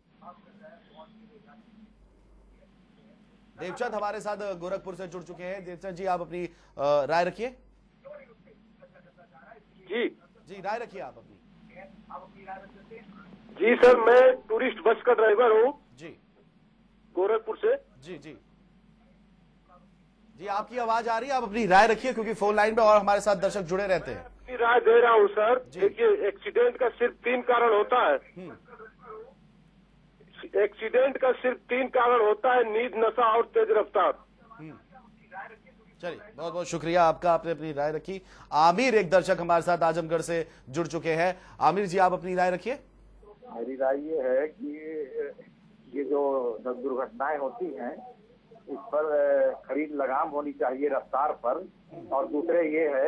देवचंद हमारे साथ गोरखपुर से जुड़ चुके हैं। देवचंद जी आप अपनी राय रखिए। जी जी राय रखिए आप अपनी। जी सर, मैं टूरिस्ट बस का ड्राइवर हूँ जी गोरखपुर से। जी जी जी आपकी आवाज आ रही है, आप अपनी राय रखिए क्योंकि फोन लाइन पे और हमारे साथ दर्शक जुड़े रहते हैं। अपनी राय दे रहा हूँ सर। देखिए, एक्सीडेंट का सिर्फ तीन कारण होता है। एक्सीडेंट का सिर्फ तीन कारण होता है, नींद, नशा और तेज रफ्तार। चलिए बहुत बहुत शुक्रिया आपका, आपने अपनी राय रखी। आमिर एक दर्शक हमारे साथ आजमगढ़ से जुड़ चुके हैं। आमिर जी आप अपनी राय रखिए। मेरी राय ये है कि ये जो दुर्घटनाएं होती हैं इस पर खरीद लगाम होनी चाहिए रफ्तार पर। और दूसरे ये है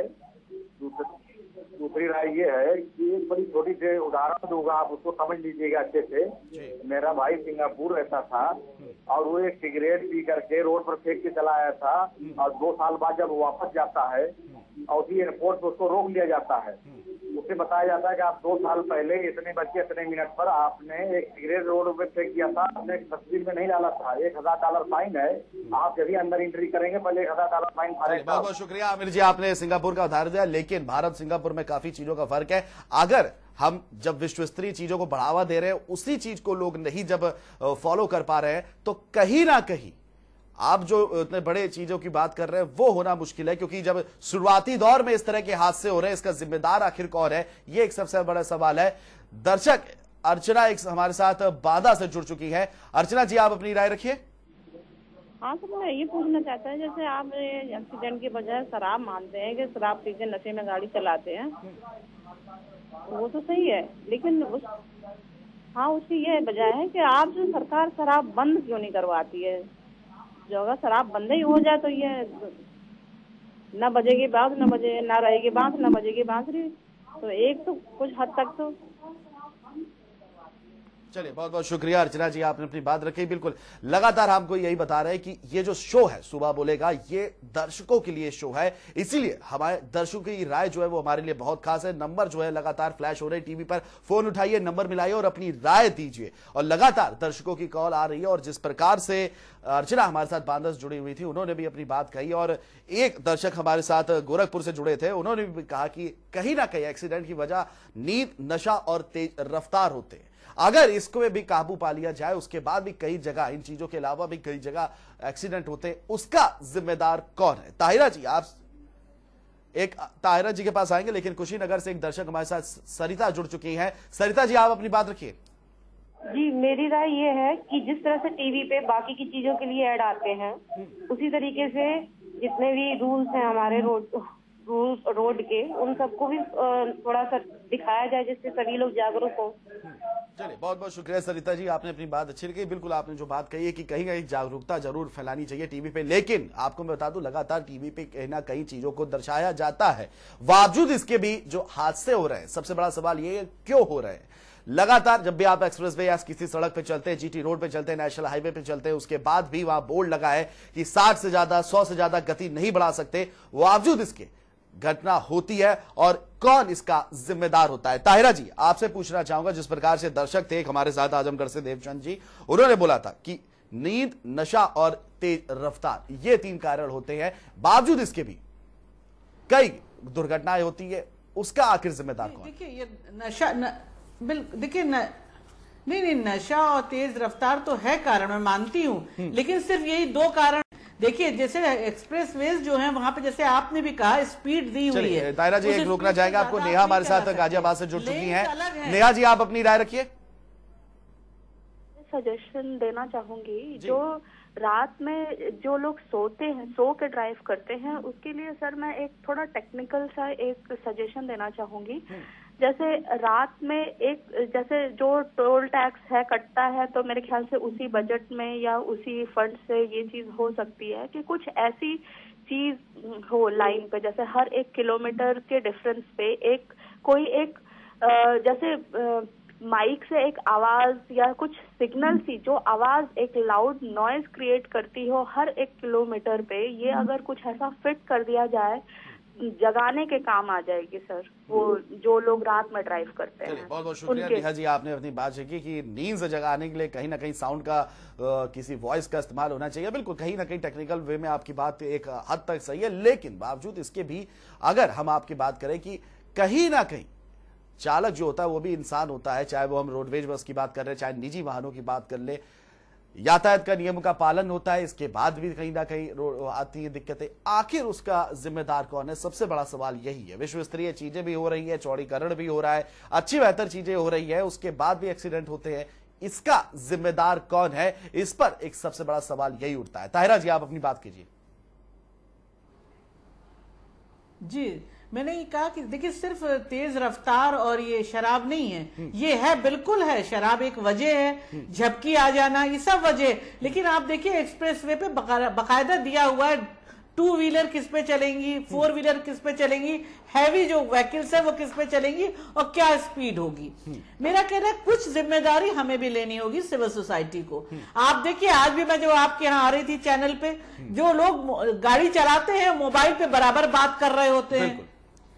दूसरी राय ये है कि एक बड़ी छोटी सी उदाहरण दूंगा, आप उसको समझ लीजिएगा अच्छे से। मेरा भाई सिंगापुर रहता था और वो एक सिगरेट पी करके रोड पर फेंक के चला आया था और दो साल बाद जब वापस जाता है और उसी एयरपोर्ट पर उसको रोक लिया जाता है, उसे बताया जाता है कि आप दो साल पहले इतने बज के इतने मिनट पर आपने एक सिगरेट रोड पे फेंक किया था, आपने तस्वीर में नहीं डाला था, एक हजार डॉलर फाइन है। आप यदि अंदर एंट्री करेंगे पहले एक हजार डॉलर फाइन भरेगा। बहुत बहुत शुक्रिया आमिर जी, आपने सिंगापुर का उदाहरण दिया। लेकिन भारत सिंगापुर में काफी चीजों का फर्क है। अगर हम जब विश्व स्तरीय चीजों को बढ़ावा दे रहे हैं, उसी चीज को लोग नहीं जब फॉलो कर पा रहे हैं, तो कहीं ना कहीं आप जो इतने बड़े चीजों की बात कर रहे हैं वो होना मुश्किल है। क्योंकि जब शुरुआती दौर में इस तरह के हादसे हो रहे हैं, इसका जिम्मेदार आखिर कौन है, ये एक सबसे बड़ा सवाल है। दर्शक अर्चना एक हमारे साथ बादा से जुड़ चुकी है। अर्चना जी आप अपनी राय रखिए। हाँ तो मैं ये पूछना चाहता है, जैसे आप एक्सीडेंट के बजाय शराब मानते हैं कि शराब पी के नशे में गाड़ी चलाते हैं, वो तो सही है, लेकिन उस हाँ उसकी ये वजह है कि आप जो सरकार शराब बंद क्यों नहीं करवाती है? जो अगर शराब बंद ही हो जाए तो ये न बजेगी बांस न बजे न रहेगी बांस न बजेगी बांसुरी, तो एक तो कुछ हद तक तो। चलिए बहुत बहुत शुक्रिया अर्चना जी, आपने अपनी बात रखी। बिल्कुल लगातार हमको यही बता रहे हैं कि ये जो शो है सुबह बोलेगा, ये दर्शकों के लिए शो है, इसीलिए हमारे दर्शकों की राय जो है वो हमारे लिए बहुत खास है। नंबर जो है लगातार फ्लैश हो रहे हैं टीवी पर, फोन उठाइए, नंबर मिलाइए और अपनी राय दीजिए। और लगातार दर्शकों की कॉल आ रही है और जिस प्रकार से अर्चना हमारे साथ बांदा से जुड़ी हुई थी, उन्होंने भी अपनी बात कही। और एक दर्शक हमारे साथ गोरखपुर से जुड़े थे, उन्होंने भी कहा कि कहीं ना कहीं एक्सीडेंट की वजह नींद, नशा और तेज रफ्तार होते हैं। अगर इसको भी काबू पा लिया जाए, उसके बाद भी कई जगह इन चीजों के अलावा भी कई जगह एक्सीडेंट होते हैं, उसका जिम्मेदार कौन है? ताहिरा जी आप एक ताहिरा जी के पास आएंगे, लेकिन कुशीनगर से एक दर्शक हमारे साथ सरिता जुड़ चुकी हैं। सरिता जी आप अपनी बात रखिए। जी मेरी राय ये है कि जिस तरह से टीवी पे बाकी की चीजों के लिए ऐड आते हैं, उसी तरीके से जितने भी रूल्स हैं हमारे रोड रूल्स रोड के, उन सबको भी थोड़ा सा दिखाया जाए जिससे सभी लोग जागरूक हो। चलिए बहुत बहुत शुक्रिया सरिता जी, आपने अपनी बात अच्छी रखी। बिल्कुल आपने जो बात कही है कि कहीं कहीं जागरूकता जरूर फैलानी चाहिए टीवी पे, लेकिन आपको मैं बता दूं लगातार टीवी पे कहीं ना कहीं चीजों को दर्शाया जाता है, बावजूद इसके भी जो हादसे हो रहे हैं, सबसे बड़ा सवाल ये क्यों हो रहे हैं? लगातार जब भी आप एक्सप्रेस वे या किसी सड़क पे चलते हैं, जीटी रोड पे चलते हैं, नेशनल हाईवे पे चलते हैं, उसके बाद भी वहां बोर्ड लगा है कि साठ से ज्यादा सौ से ज्यादा गति नहीं बढ़ा सकते, बावजूद इसके घटना होती है। और कौन इसका जिम्मेदार होता है? ताहिरा जी आपसे पूछना चाहूंगा, जिस प्रकार से दर्शक थे हमारे साथ आजमगढ़ से देवचंद जी, उन्होंने बोला था कि नींद, नशा और तेज रफ्तार ये तीन कारण होते हैं, बावजूद इसके भी कई दुर्घटनाएं होती है उसका आखिर जिम्मेदार कौन? देखिए ये नशा न, बिल्कुल देखिए न, नहीं नहीं नशा और तेज रफ्तार तो है कारण, मैं मानती हूँ, लेकिन सिर्फ यही दो कारण। देखिए जैसे एक्सप्रेसवेज जो है वहां पे जैसे आपने भी कहा स्पीड दी हुई है। ताहिरा जी एक रोकना चाहेंगे आपको। नेहा हमारे साथ गाजियाबाद से जुड़ चुकी हैं। नेहा जी आप अपनी राय रखिए। सजेशन देना चाहूंगी, जो रात में जो लोग सोते हैं, सो के ड्राइव करते हैं, उसके लिए सर मैं एक थोड़ा टेक्निकल सा एक सजेशन देना चाहूंगी। जैसे रात में एक जैसे जो टोल टैक्स है कटता है, तो मेरे ख्याल से उसी बजट में या उसी फंड से ये चीज हो सकती है कि कुछ ऐसी चीज हो लाइन पे, जैसे हर एक किलोमीटर के डिफरेंस पे एक कोई एक जैसे माइक से एक आवाज या कुछ सिग्नल सी जो आवाज एक लाउड नॉइज क्रिएट करती हो हर एक किलोमीटर पे, ये अगर कुछ ऐसा फिट कर दिया जाए जगाने के काम आ जाएगी सर, वो जो लोग रात में ड्राइव करते हैं। बहुत बहुत शुक्रिया नेहा जी, आपने अपनी बात की कि नींद से जगाने के लिए कहीं ना कहीं साउंड का आ, किसी वॉइस का इस्तेमाल होना चाहिए। बिल्कुल कहीं ना कहीं टेक्निकल वे में आपकी बात एक हद तक सही है, लेकिन बावजूद इसके भी अगर हम आपकी बात करें कि कहीं ना कहीं चालक जो होता है वो भी इंसान होता है, चाहे वो हम रोडवेज बस की बात कर रहे हैं, चाहे निजी वाहनों की बात कर ले, यातायात का नियमों का पालन होता है, इसके बाद भी कहीं ना कहीं आती है दिक्कतें। आखिर उसका जिम्मेदार कौन है? सबसे बड़ा सवाल यही है। विश्व स्तरीय चीजें भी हो रही है, चौड़ीकरण भी हो रहा है, अच्छी बेहतर चीजें हो रही है, उसके बाद भी एक्सीडेंट होते हैं, इसका जिम्मेदार कौन है? इस पर एक सबसे बड़ा सवाल यही उठता है। ताहिरा जी आप अपनी बात कीजिए। जी मैंने ये कहा कि देखिए सिर्फ तेज रफ्तार और ये शराब नहीं है, ये है बिल्कुल है, शराब एक वजह है, झपकी आ जाना ये सब वजह, लेकिन आप देखिए एक्सप्रेसवे पे बकायदा दिया हुआ है टू व्हीलर किस पे चलेंगी, फोर व्हीलर किस पे चलेंगी, हैवी जो व्हीकल्स है वो किस पे चलेंगी और क्या स्पीड होगी। मेरा कहना है कुछ जिम्मेदारी हमें भी लेनी होगी सिविल सोसाइटी को। आप देखिए आज भी मैं जो आपके यहाँ आ रही थी चैनल पे, जो लोग गाड़ी चलाते हैं मोबाइल पे बराबर बात कर रहे होते हैं,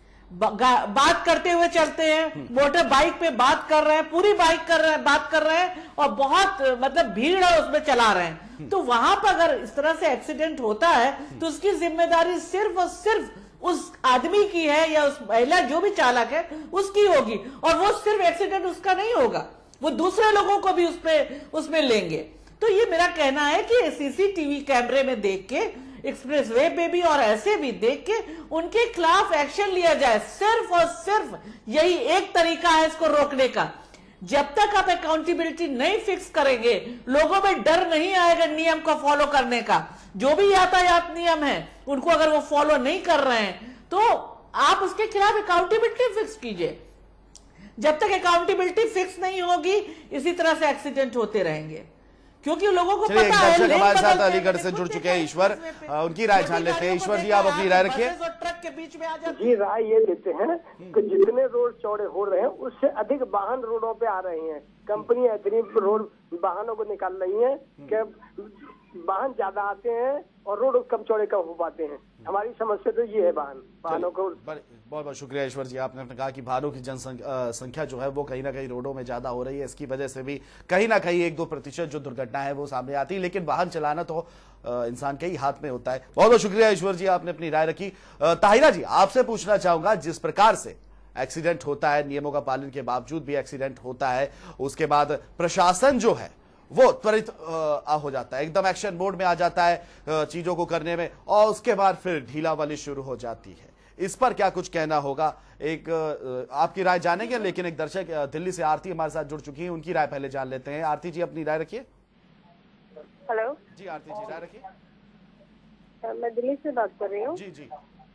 बात करते हुए चलते हैं, मोटर बाइक पे बात कर रहे हैं, पूरी बाइक कर रहे हैं बात कर रहे हैं और बहुत मतलब भीड़ है उसमें चला रहे हैं, तो वहां पर अगर इस तरह से एक्सीडेंट होता है तो उसकी जिम्मेदारी सिर्फ और सिर्फ उस आदमी की है या उस महिला जो भी चालक है उसकी होगी, और वो सिर्फ एक्सीडेंट उसका नहीं होगा, वो दूसरे लोगों को भी उसपे उसमें लेंगे। तो ये मेरा कहना है कि सीसीटीवी कैमरे में देख के एक्सप्रेसवे पे भी और ऐसे भी देख के उनके खिलाफ एक्शन लिया जाए। सिर्फ और सिर्फ यही एक तरीका है इसको रोकने का। जब तक आप अकाउंटेबिलिटी नहीं फिक्स करेंगे, लोगों में डर नहीं आएगा नियम को फॉलो करने का। जो भी यातायात नियम है उनको अगर वो फॉलो नहीं कर रहे हैं तो आप उसके खिलाफ अकाउंटेबिलिटी फिक्स कीजिए। जब तक अकाउंटेबिलिटी फिक्स नहीं होगी इसी तरह से एक्सीडेंट होते रहेंगे, क्योंकि लोगों को पता है। हमारे साथ अलीगढ़ से जुड़ चुके हैं ईश्वर, उनकी राय जान लेते हैं। ईश्वर जी आप अपनी राय रखिए। ट्रक के बीच में आ जाते जी राय ये देते हैं कि जितने रोड चौड़े हो रहे हैं उससे अधिक वाहन रोडों पे आ रहे हैं। कंपनियां इतनी रोड वाहनों को निकाल रही हैं कि वाहन ज्यादा आते हैं और रोड कम चौड़े कम हो पाते हैं। हमारी समस्या तो ये है वाहन वाहनों को। बहुत बहुत शुक्रिया ईश्वर जी, आपने कहा कि वाहनों की जनसंख्या जो है वो कहीं ना कहीं रोडों में ज्यादा हो रही है, इसकी वजह से भी कहीं ना कहीं एक दो प्रतिशत जो दुर्घटना है वो सामने आती है, लेकिन वाहन चलाना तो इंसान के ही हाथ में होता है। बहुत बहुत शुक्रिया ईश्वर जी, आपने अपनी राय रखी। ताहिरा जी आपसे पूछना चाहूंगा, जिस प्रकार से एक्सीडेंट होता है, नियमों का पालन के बावजूद भी एक्सीडेंट होता है, उसके बाद प्रशासन जो है वो त्वरित हो जाता है, एकदम एक्शन मोड में आ जाता है चीजों को करने में, और उसके बाद फिर ढीलावाली शुरू हो जाती है। इस पर क्या कुछ कहना होगा? एक आपकी राय जानेंगे, लेकिन एक दर्शक दिल्ली से आरती हमारे साथ जुड़ चुकी है, उनकी राय पहले जान लेते हैं। आरती जी अपनी राय रखिए। हेलो जी आरती जी राय रखिए। मैं दिल्ली से बात कर रही हूँ। जी जी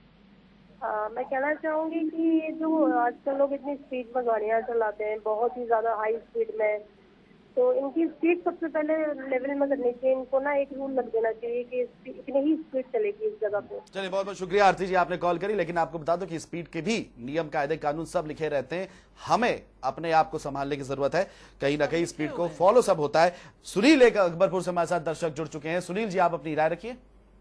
आ, मैं कहना चाहूंगी कि ये जो आजकल लोग इतनी स्पीड में गाड़ियां चलाते हैं, बहुत ही ज्यादा हाई स्पीड में, तो इनकी स्पीड सबसे पहले लेवल में करनी चाहिए। इनको ना एक रूल लग देना चाहिए कि इतनी ही स्पीड चलेगी इस जगह पे। चलिए बहुत बहुत शुक्रिया आरती जी, आपने कॉल करी, लेकिन आपको बता दो कि स्पीड के भी नियम कायदे कानून सब लिखे रहते हैं, हमें अपने आप को संभालने की जरूरत है। कहीं ना कहीं स्पीड को फॉलो सब होता है। सुनील एक अकबरपुर से हमारे साथ दर्शक जुड़ चुके हैं। सुनील जी आप अपनी राय रखिए।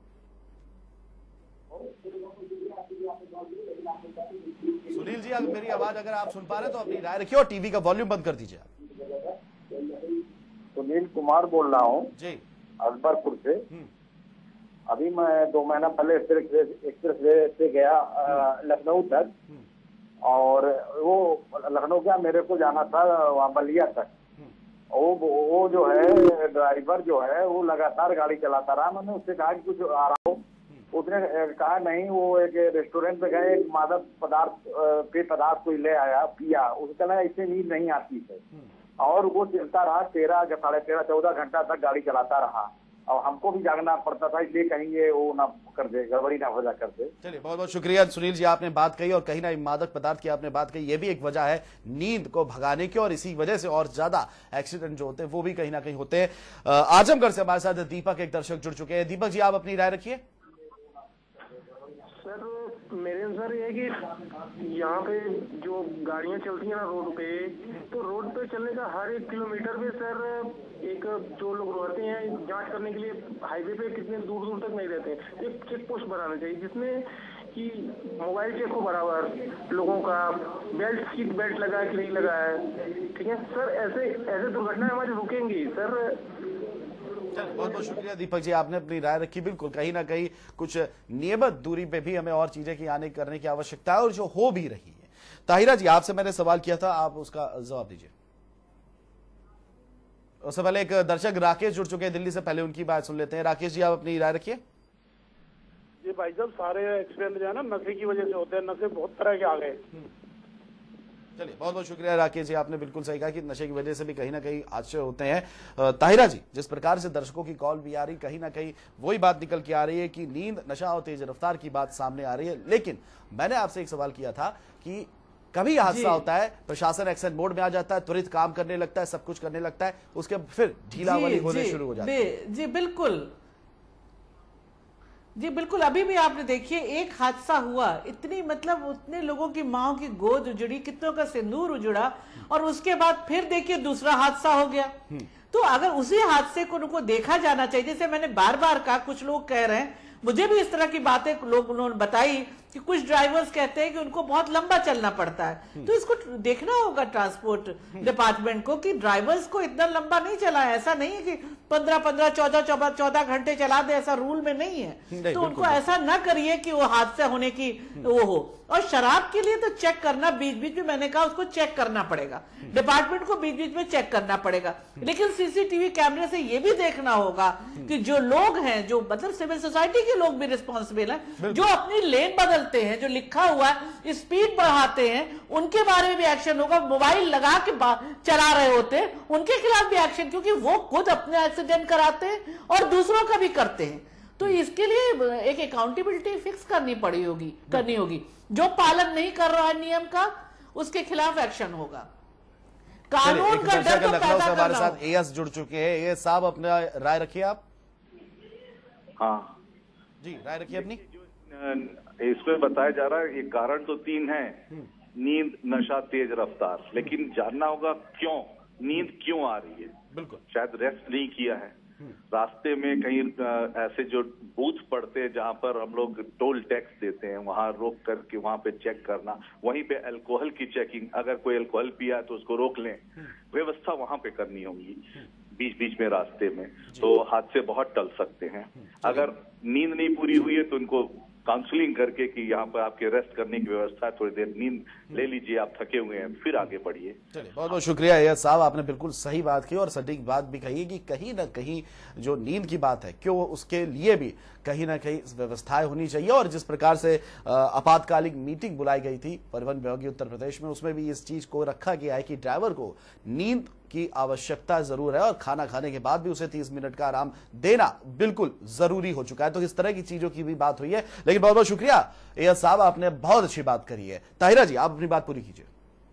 सुनील जी अगर मेरी आवाज अगर आप सुन पा रहे हैं तो अपनी राय रखिए और टीवी का वॉल्यूम बंद कर दीजिए। सुनील कुमार बोल रहा हूँ जी अकबरपुर से। अभी मैं दो महीना पहले एक्सप्रेस एक्सप्रेस वे से गया लखनऊ तक, और वो लखनऊ क्या मेरे को जाना था वहाँ बलिया तक। वो वो जो है ड्राइवर जो है वो लगातार गाड़ी चलाता रहा। मैंने उससे कहा कि कुछ आ रहा हो, उसने कहा नहीं, वो एक रेस्टोरेंट पे गए, एक मादक पदार्थ पेय पदार्थ कोई ले आया, पिया। उसने कहा इससे नींद नहीं आती है, और वो चलता रहा तेरह साढ़े तेरह चौदह घंटा तक गाड़ी चलाता रहा, और हमको भी जागना पड़ता था, इसलिए कहीं ये वो ना कर दे, गड़बड़ी ना हो जा कर दे। चलिए, बहुत बहुत शुक्रिया सुनील जी, आपने बात कही, और कहीं ना मादक पदार्थ की आपने बात कही, ये भी एक वजह है नींद को भगाने की, और इसी वजह से और ज्यादा एक्सीडेंट जो होते हैं वो भी कहीं ना कहीं होते हैं। आजमगढ़ से हमारे साथ दीपक एक दर्शक जुड़ चुके हैं। दीपक जी, आप अपनी राय रखिए। सर मेरे अनुसार ये है कि यहाँ पे जो गाड़ियाँ चलती हैं ना रोड पे, तो रोड पे चलने का हर एक किलोमीटर पे सर एक जो लोग रहते हैं जांच करने के लिए, हाईवे पे कितने दूर दूर तक नहीं रहते हैं, एक चेक पोस्ट बनाना चाहिए जिसमें कि मोबाइल चेक हो बराबर लोगों का, बेल्ट सीट बेल्ट लगा कि नहीं लगा है, ठीक है सर। ऐसे ऐसे दुर्घटनाएं हमारी रुकेंगी सर। बहुत बहुत शुक्रिया दीपक जी, आपने अपनी राय रखी। बिल्कुल, कहीं ना कहीं कुछ नियमित दूरी पे भी हमें और चीजें की आने करने की आवश्यकता है, और जो हो भी रही है। ताहिरा जी, आपसे मैंने सवाल किया था, आप उसका जवाब दीजिए। उससे पहले एक दर्शक राकेश जुड़ चुके हैं दिल्ली से, पहले उनकी बात सुन लेते हैं। राकेश जी, आप अपनी राय रखिए। जी भाई साहब, सारे एक्सीडेंट जो है ना नशे की वजह से होते हैं, नशे बहुत तरह के आ गए। चलिए, बहुत बहुत शुक्रिया राकेश जी, आपने बिल्कुल सही कहा कि नशे की वजह से भी कहीं ना कहीं हादसे होते हैं। ताहिरा जी, जिस प्रकार से दर्शकों की कॉल भी आ रही, कहीं ना कहीं वही बात निकल के आ रही है कि नींद, नशा और तेज रफ्तार की बात सामने आ रही है। लेकिन मैंने आपसे एक सवाल किया था कि कभी हादसा होता है, प्रशासन एक्शन मोड में आ जाता है, त्वरित काम करने लगता है, सब कुछ करने लगता है, उसके फिर ढीलावली होने शुरू हो जाती है। जी बिल्कुल, जी बिल्कुल। अभी भी आपने देखिए एक हादसा हुआ, इतनी मतलब उतने लोगों की माओ की गोद उजड़ी, कितनों का सिंदूर उजड़ा, और उसके बाद फिर देखिए दूसरा हादसा हो गया। तो अगर उसी हादसे को उनको देखा जाना चाहिए, जैसे मैंने बार बार कहा, कुछ लोग कह रहे हैं, मुझे भी इस तरह की बातें लोग उन्होंने बताई कि कुछ ड्राइवर्स कहते हैं कि उनको बहुत लंबा चलना पड़ता है। तो इसको देखना होगा ट्रांसपोर्ट डिपार्टमेंट को कि ड्राइवर्स को इतना लंबा नहीं चला है। ऐसा नहीं है कि पंद्रह पंद्रह चौदह चौदह चौदह घंटे चला दे, ऐसा रूल में नहीं है। तो उनको ऐसा ना करिए कि वो हादसा होने की वो हो। और शराब के लिए तो चेक करना बीच बीच में, मैंने कहा उसको चेक करना पड़ेगा, डिपार्टमेंट को बीच बीच में चेक करना पड़ेगा। लेकिन सीसीटीवी कैमरे से ये भी देखना होगा कि जो लोग हैं, जो मतलब सिविल सोसाइटी के लोग भी रिस्पॉन्सिबल हैं, जो अपनी लेन बदलते हैं, जो लिखा हुआ है स्पीड बढ़ाते हैं, उनके बारे में भी एक्शन होगा। मोबाइल लगा के चला रहे होते हैं उनके खिलाफ भी एक्शन, क्योंकि वो खुद अपने एक्सीडेंट कराते हैं और दूसरों का भी करते हैं। तो इसके लिए एक अकाउंटेबिलिटी फिक्स करनी पड़ी होगी करनी होगी जो पालन नहीं कर रहा है नियम का, उसके खिलाफ एक्शन होगा। कानून का डर तो लखनऊ से हमारे साथ एएस जुड़ चुके हैं। एएस साहब, अपना राय रखिए आप। हाँ जी, राय रखिए अपनी। इसमें बताया जा रहा है ये कारण तो तीन है, नींद, नशा, तेज रफ्तार। लेकिन जानना होगा क्यों नींद क्यों आ रही है। बिल्कुल, शायद रेस्ट नहीं किया है, रास्ते में कहीं ऐसे जो बूथ पड़ते हैं जहां पर हम लोग टोल टैक्स देते हैं, वहां रोक करके वहां पे चेक करना, वहीं पे अल्कोहल की चेकिंग, अगर कोई अल्कोहल पिया तो उसको रोक लें, व्यवस्था वहां पे करनी होगी बीच बीच में रास्ते में, तो हादसे बहुत टल सकते हैं। अगर नींद नहीं पूरी हुई है तो उनको काउंसलिंग करके कि यहाँ पर आपके रेस्ट करने की व्यवस्था है, थोड़ी देर नींद ले लीजिए, आप थके हुए हैं, फिर आगे बढ़िए। चलिए, बहुत बहुत शुक्रिया एएस साहब, आपने बिल्कुल सही बात की और सटीक बात भी कही कि कहीं ना कहीं जो नींद की बात है, क्यों उसके लिए भी कहीं ना कहीं व्यवस्थाएं होनी चाहिए। और जिस प्रकार से आपातकालीन मीटिंग बुलाई गई थी परिवहन विभाग उत्तर प्रदेश में, उसमें भी इस चीज को रखा गया है कि ड्राइवर को नींद की आवश्यकता जरूर है और खाना खाने के बाद भी उसे तीस मिनट का आराम देना बिल्कुल जरूरी हो चुका है। तो इस तरह की चीजों की भी बात हुई है। लेकिन बहुत बहुत शुक्रिया एएस साहब, आपने बहुत अच्छी बात करी है। ताहिरा जी, आप अपनी बात पूरी कीजिए।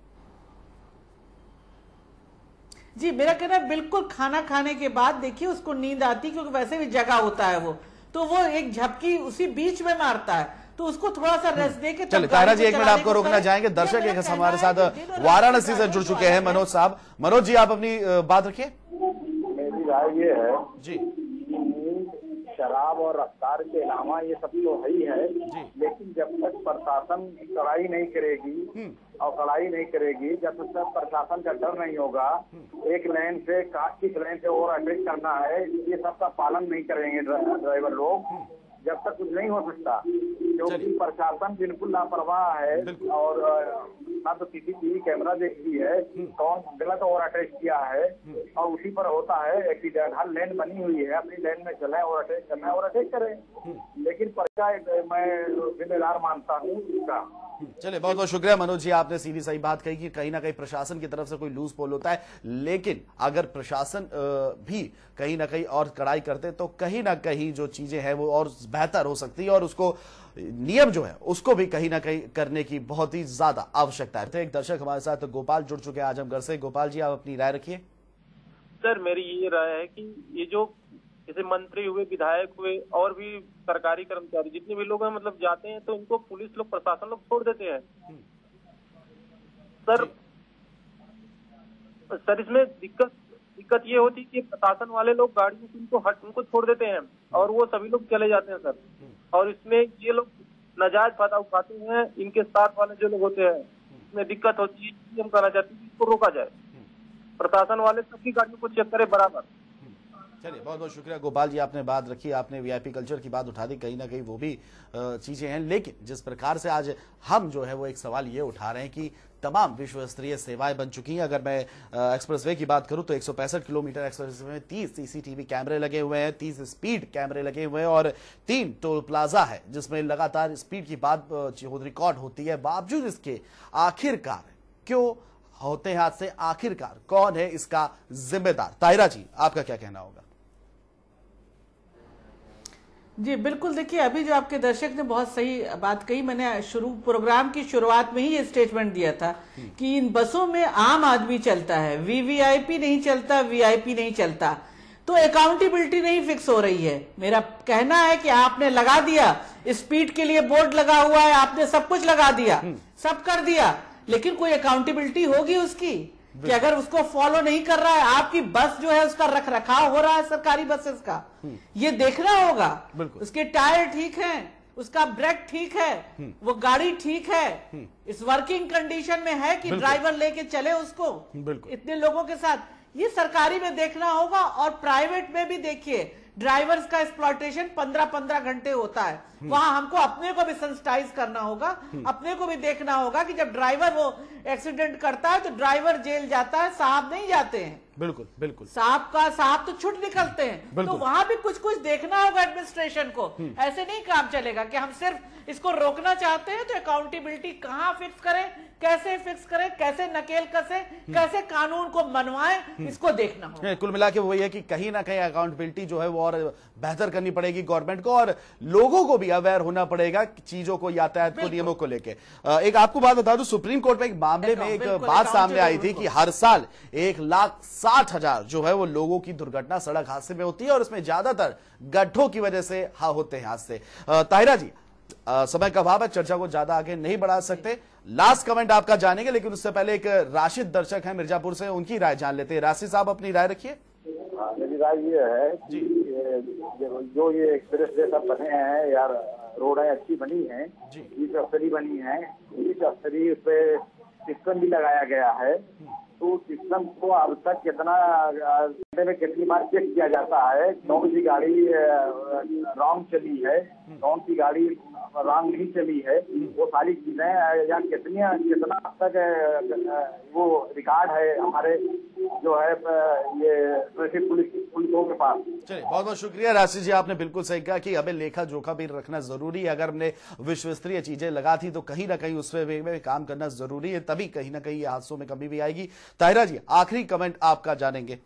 जी, मेरा कहना है बिल्कुल खाना खाने के बाद देखिए उसको नींद आती, क्योंकि वैसे भी जगह होता है वो, तो वो एक झपकी उसी बीच में मारता है, तो उसको थोड़ा सा रेस्ट देके। चलिए ताहिरा जी, एक मिनट आपको रोकना चाहेंगे। दर्शक एक हमारे साथ वाराणसी से जुड़ चुके हैं, मनोज साहब। मनोज जी, आप अपनी बात रखिए। मेरी राय ये है जी, शराब और रफ्तार के अलावा ये सब तो है ही है, लेकिन जब तक प्रशासन कड़ाई नहीं करेगी और कड़ाई नहीं करेगी, जब तक प्रशासन का डर नहीं होगा, एक लाइन से किस लाइन से और अटैक करना है, ये सब का पालन नहीं करेंगे ड्राइवर लोग, जब तक कुछ नहीं हो सकता, क्योंकि प्रशासन बिल्कुल लापरवाह है और ना तो सीसीटीवी कैमरा देखती है कौन गलत ओवरटेक किया है और उसी पर होता है एक्सीडेंट। हर लेन बनी हुई है, अपनी लेन में चले, ओवरटेक करना है ओवरटेक करें, लेकिन पर्चा मैं जिम्मेदार मानता हूँ इसका। चलिए, बहुत बहुत शुक्रिया मनोज जी, आपने सीधी सही बात कही कि कहीं ना कहीं प्रशासन की तरफ से कोई लूज पोल होता है, लेकिन अगर प्रशासन भी कहीं ना कहीं और कड़ाई करते तो कहीं ना कहीं जो चीजें हैं वो और बेहतर हो सकती है और उसको नियम जो है उसको भी कहीं ना कहीं करने की बहुत ही ज्यादा आवश्यकता है। तो एक दर्शक हमारे साथ गोपाल जुड़ चुके हैं आजमगढ़ से। गोपाल जी, आप अपनी राय रखिए। सर, मेरी ये राय है कि ये जो जैसे मंत्री हुए, विधायक हुए और भी सरकारी कर्मचारी जितने भी लोग हैं, मतलब जाते हैं तो इनको पुलिस लोग, प्रशासन लोग छोड़ देते हैं। सर सर इसमें दिक्कत दिक्कत ये होती है कि प्रशासन वाले लोग गाड़ियों को उनको हट उनको छोड़ देते हैं और वो सभी लोग चले जाते हैं सर। और इसमें ये लोग नाजायज फायदा उठाते हैं, इनके साथ वाले जो लोग होते हैं, इसमें दिक्कत होती है। हम कहना चाहते हैं कि इसको रोका जाए, प्रशासन वाले सबकी गाड़ियों को चेक करे बराबर। चलिए, बहुत बहुत शुक्रिया गोपाल जी, आपने बात रखी, आपने वीआईपी कल्चर की बात उठा दी। कहीं ना कहीं वो भी चीजें हैं, लेकिन जिस प्रकार से आज हम जो है वो एक सवाल ये उठा रहे हैं कि तमाम विश्व स्तरीय सेवाएं बन चुकी हैं। अगर मैं एक्सप्रेसवे की बात करूं तो एक सौ पैंसठ किलोमीटर एक्सप्रेसवे में तीस सीसीटीवी कैमरे लगे हुए हैं, तीस स्पीड कैमरे लगे हुए हैं और तीन टोल प्लाजा है जिसमें लगातार स्पीड की बात रिकॉर्ड होती है। बावजूद इसके आखिरकार क्यों होते हैं हादसे, आखिरकार कौन है इसका जिम्मेदार? ताहिरा जी, आपका क्या कहना होगा? जी बिल्कुल, देखिए अभी जो आपके दर्शक ने बहुत सही बात कही। मैंने शुरू प्रोग्राम की शुरुआत में ही ये स्टेटमेंट दिया था कि इन बसों में आम आदमी चलता है, वीवीआईपी नहीं चलता, वीआईपी नहीं चलता, तो अकाउंटेबिलिटी नहीं फिक्स हो रही है। मेरा कहना है कि आपने लगा दिया, स्पीड के लिए बोर्ड लगा हुआ है, आपने सब कुछ लगा दिया, सब कर दिया, लेकिन कोई अकाउंटेबिलिटी होगी उसकी कि अगर उसको फॉलो नहीं कर रहा है, आपकी बस जो है उसका रख रखाव हो रहा है सरकारी बसेस का, ये देखना होगा। उसके टायर ठीक हैं, उसका ब्रेक ठीक है, वो गाड़ी ठीक है, इस वर्किंग कंडीशन में है कि ड्राइवर लेके चले उसको इतने लोगों के साथ, ये सरकारी में देखना होगा। और प्राइवेट में भी देखिए, ड्राइवर्स का एक्सप्लॉयटेशन पंद्रह पंद्रह घंटे होता है, वहां हमको अपने को भी सेंसिटाइज करना होगा, अपने को भी देखना होगा कि जब ड्राइवर वो एक्सीडेंट करता है तो ड्राइवर जेल जाता है, साहब नहीं जाते हैं। बिल्कुल बिल्कुल, साहब का साहब तो छुट निकलते हैं, तो वहां भी कुछ कुछ देखना होगा एडमिनिस्ट्रेशन को। ऐसे नहीं काम चलेगा कि हम सिर्फ इसको रोकना चाहते हैं तो अकाउंटेबिलिटी कहाँ फिक्स करें, कैसे फिक्स करें, कैसे नकेल कसे, कैसे कानून को मनवाएं, इसको देखना होगा। कुल मिला के वही है कि कहीं ना कहीं अकाउंटेबिलिटी जो है वो और बेहतर करनी पड़ेगी गवर्नमेंट को, और लोगों को भी अवेयर होना पड़ेगा चीजों को, यातायात को, नियमों को लेके। एक आपको बात बता दूं, सुप्रीम कोर्ट में एक मामले में एक बात सामने आई थी कि हर साल एक लाख साठ हजार जो है वो लोगों की दुर्घटना सड़क हादसे में होती है और इसमें ज्यादातर गड्ढों की वजह से होते हैं हादसे। ताहिरा जी, आ, समय का अभाव है, चर्चा को ज्यादा आगे नहीं बढ़ा सकते, लास्ट कमेंट आपका जानेंगे, लेकिन उससे पहले एक राशिद दर्शक है मिर्जापुर से, उनकी राय जान लेते हैं। राशिद साहब, अपनी राय रखिए। मेरी राय ये है कि जो ये एक्सप्रेस वे सब बने हैं यार, रोडें अच्छी बनी हैं, बीच अफसरी बनी है, बीच अफसरी पे सिस्टम भी लगाया गया है, तो सिस्टम को अब तक कितना घंटे में कितनी बार चेक किया जाता है, कौन सी गाड़ी रॉन्ग चली है, कौन सी गाड़ी रॉन्ग नहीं चली है, वो सारी चीजें या कितनी कितना अब तक वो रिकॉर्ड है हमारे जो है ये ट्रैफिक पुलिस पुलिसों के पास। चलिए, बहुत बहुत शुक्रिया राशि जी, आपने बिल्कुल सही कहा कि हमें लेखा जोखा भी रखना जरूरी है। अगर हमने विश्व स्तरीय चीजें लगा थी तो कहीं ना कहीं उसमें वे में काम करना जरूरी है, तभी कहीं ना कहीं हादसों में कमी भी आएगी। ताहिरा जी, आखिरी कमेंट आपका जानेंगे।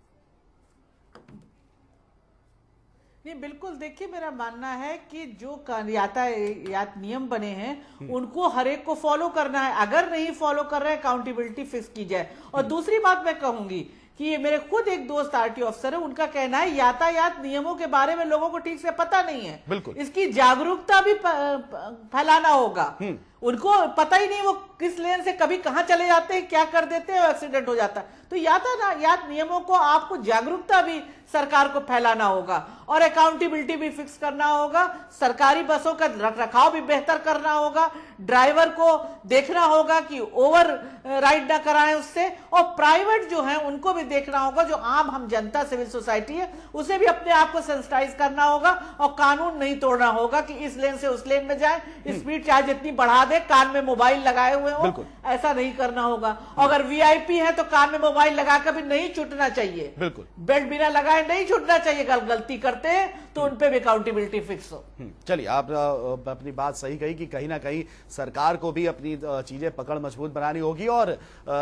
नहीं बिल्कुल, देखिए मेरा मानना है कि जो यातायात नियम बने हैं उनको हर एक को फॉलो करना है, अगर नहीं फॉलो कर रहे हैं अकाउंटेबिलिटी फिक्स की जाए। और दूसरी बात मैं कहूंगी कि ये मेरे खुद एक दोस्त आरटीओ अफसर है, उनका कहना है यातायात नियमों के बारे में लोगों को ठीक से पता नहीं है, बिल्कुल इसकी जागरूकता भी फैलाना होगा। उनको पता ही नहीं वो किस लेन से कभी कहां चले जाते हैं, क्या कर देते हैं, एक्सीडेंट हो जाता है। तो यातायात नियमों को आपको जागरूकता भी सरकार को फैलाना होगा और अकाउंटेबिलिटी भी फिक्स करना होगा। सरकारी बसों का रख रखाव भी बेहतर करना होगा, ड्राइवर को देखना होगा कि ओवर राइड ना कराएं उससे, और प्राइवेट जो है उनको भी देखना होगा, जो आम हम जनता सिविल सोसाइटी है उसे भी अपने आप को सेंसिटाइज करना होगा और कानून नहीं तोड़ना होगा कि इस लेन से उस लेन में जाए, स्पीड चाहे जितनी बढ़ा दे, कान में मोबाइल लगाए हुए हो, ऐसा नहीं करना होगा। अगर वीआईपी है तो कान में मोबाइल लगाकर भी नहीं छूटना चाहिए, बिल्कुल बेल्ट बिना लगाए नहीं छूटना चाहिए। अगर गलती करते हैं तो उन पे भी अकाउंटेबिलिटी फिक्स हो। चलिए, आप अपनी बात सही कही कि कहीं ना कहीं सरकार को भी अपनी चीजें पकड़ मजबूत बनानी होगी और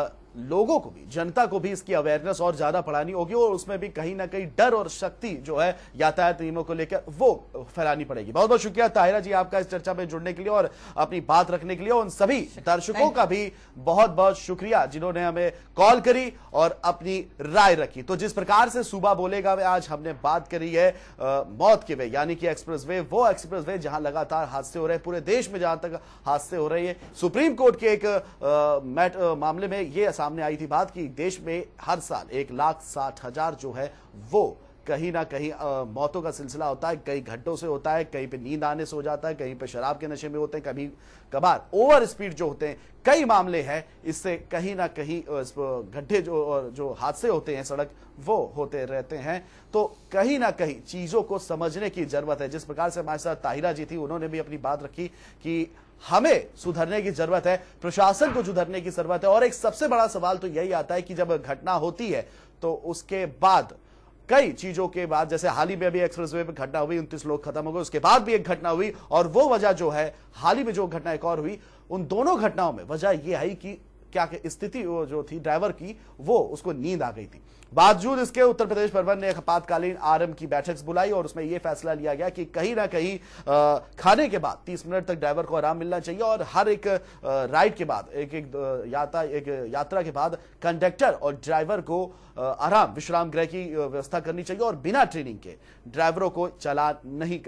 लोगों को भी, जनता को भी इसकी अवेयरनेस और ज्यादा बढ़ानी होगी और उसमें भी कहीं ना कहीं डर और शक्ति जो है यातायात नियमों को लेकर वो फैलानी पड़ेगी। बहुत बहुत शुक्रिया ताहिरा जी आपका इस चर्चा में जुड़ने के लिए और अपनी बात रखने के लिए। उन सभी दर्शकों का भी बहुत बहुत शुक्रिया जिन्होंने हमें कॉल करी और अपनी राय रखी। तो जिस प्रकार से सूबा बोलेगा में आज हमने बात करी है आ, मौत के वे, यानी कि एक्सप्रेस वे, वो एक्सप्रेस वे जहां लगातार हादसे हो रहे हैं, पूरे देश में जहां तक हादसे हो रहे हैं। सुप्रीम कोर्ट के एक आ, मैट, आ, मामले में यह सामने आई थी बात कि देश में हर साल एक लाख साठ हजार जो है वो कहीं ना कहीं आ, मौतों का सिलसिला होता है। कई घंटों से होता है, कहीं पे नींद आने से हो जाता है, कहीं पे शराब के नशे में होते हैं, कभी कभार ओवर स्पीड जो होते हैं, कई मामले हैं। इससे कहीं ना कहीं गड्ढे जो जो हादसे होते हैं सड़क वो होते रहते हैं। तो कहीं ना कहीं चीजों को समझने की जरूरत है। जिस प्रकार से हमारे साथ ताहिरा जी थी, उन्होंने भी अपनी बात रखी कि हमें सुधरने की जरूरत है, प्रशासन को सुधरने की जरूरत है। और एक सबसे बड़ा सवाल तो यही आता है कि जब घटना होती है तो उसके बाद कई चीजों के बाद, जैसे हाल ही में अभी एक्सप्रेसवे पे घटना हुई, उनतीस लोग खत्म हो गए, उसके बाद भी एक घटना हुई और वो वजह जो है, हाल ही में जो घटना एक और हुई, उन दोनों घटनाओं में वजह यह है कि क्या स्थिति जो थी ड्राइवर की, वो उसको नींद आ गई थी। बावजूद इसके उत्तर प्रदेश परिवहन ने एक आपातकालीन आरएम की बैठक बुलाई और उसमें यह फैसला लिया गया कि कहीं ना कहीं आ, खाने के बाद तीस मिनट तक ड्राइवर को आराम मिलना चाहिए और हर एक राइड के बाद, एक एक यात्रा एक यात्रा के बाद कंडक्टर और ड्राइवर को आराम विश्राम गृह की व्यवस्था करनी चाहिए और बिना ट्रेनिंग के ड्राइवरों को चला नहीं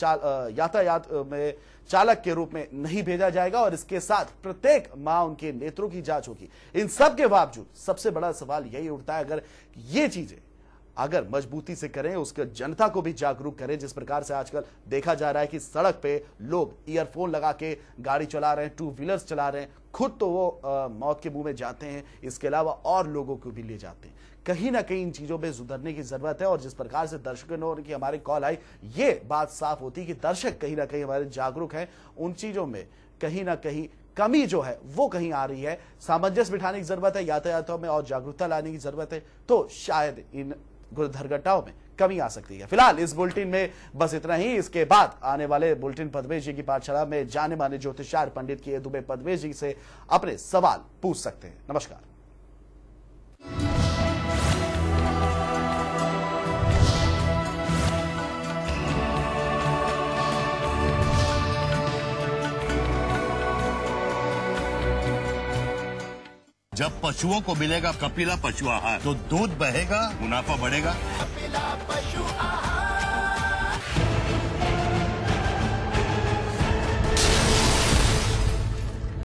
यातायात में चालक के रूप में नहीं भेजा जाएगा और इसके साथ प्रत्येक माह उनके नेत्रों की जांच होगी। इन सब के बावजूद सबसे बड़ा सवाल यही उठता है, अगर ये चीजें अगर मजबूती से करें, उसके जनता को भी जागरूक करें। जिस प्रकार से आजकल देखा जा रहा है कि सड़क पे लोग ईयरफोन लगा के गाड़ी चला रहे हैं, टू व्हीलर्स चला रहे हैं, खुद तो वो आ, मौत के मुंह में जाते हैं, इसके अलावा और लोगों को भी ले जाते हैं। कहीं ना कहीं इन चीजों पे सुधरने की जरूरत है और जिस प्रकार से दर्शकों की हमारी कॉल आई, ये बात साफ होती है कि दर्शक कहीं ना कहीं हमारे जागरूक हैं, उन चीजों में कहीं ना कहीं कमी जो है वो कहीं आ रही है। सामंजस्य बिठाने की जरूरत है, यातायातों में और जागरूकता लाने की जरूरत है, तो शायद इन दुर्घटनाओं में कमी आ सकती है। फिलहाल इस बुलेटिन में बस इतना ही। इसके बाद आने वाले बुलेटिन पद्मेश जी की पाठशाला में जाने माने ज्योतिषाचार्य पंडित के दुबे पद्मेश जी से अपने सवाल पूछ सकते हैं। नमस्कार। जब पशुओं को मिलेगा कपिला पशु आहार तो दूध बहेगा, मुनाफा बढ़ेगा। कपिला पशु आहार।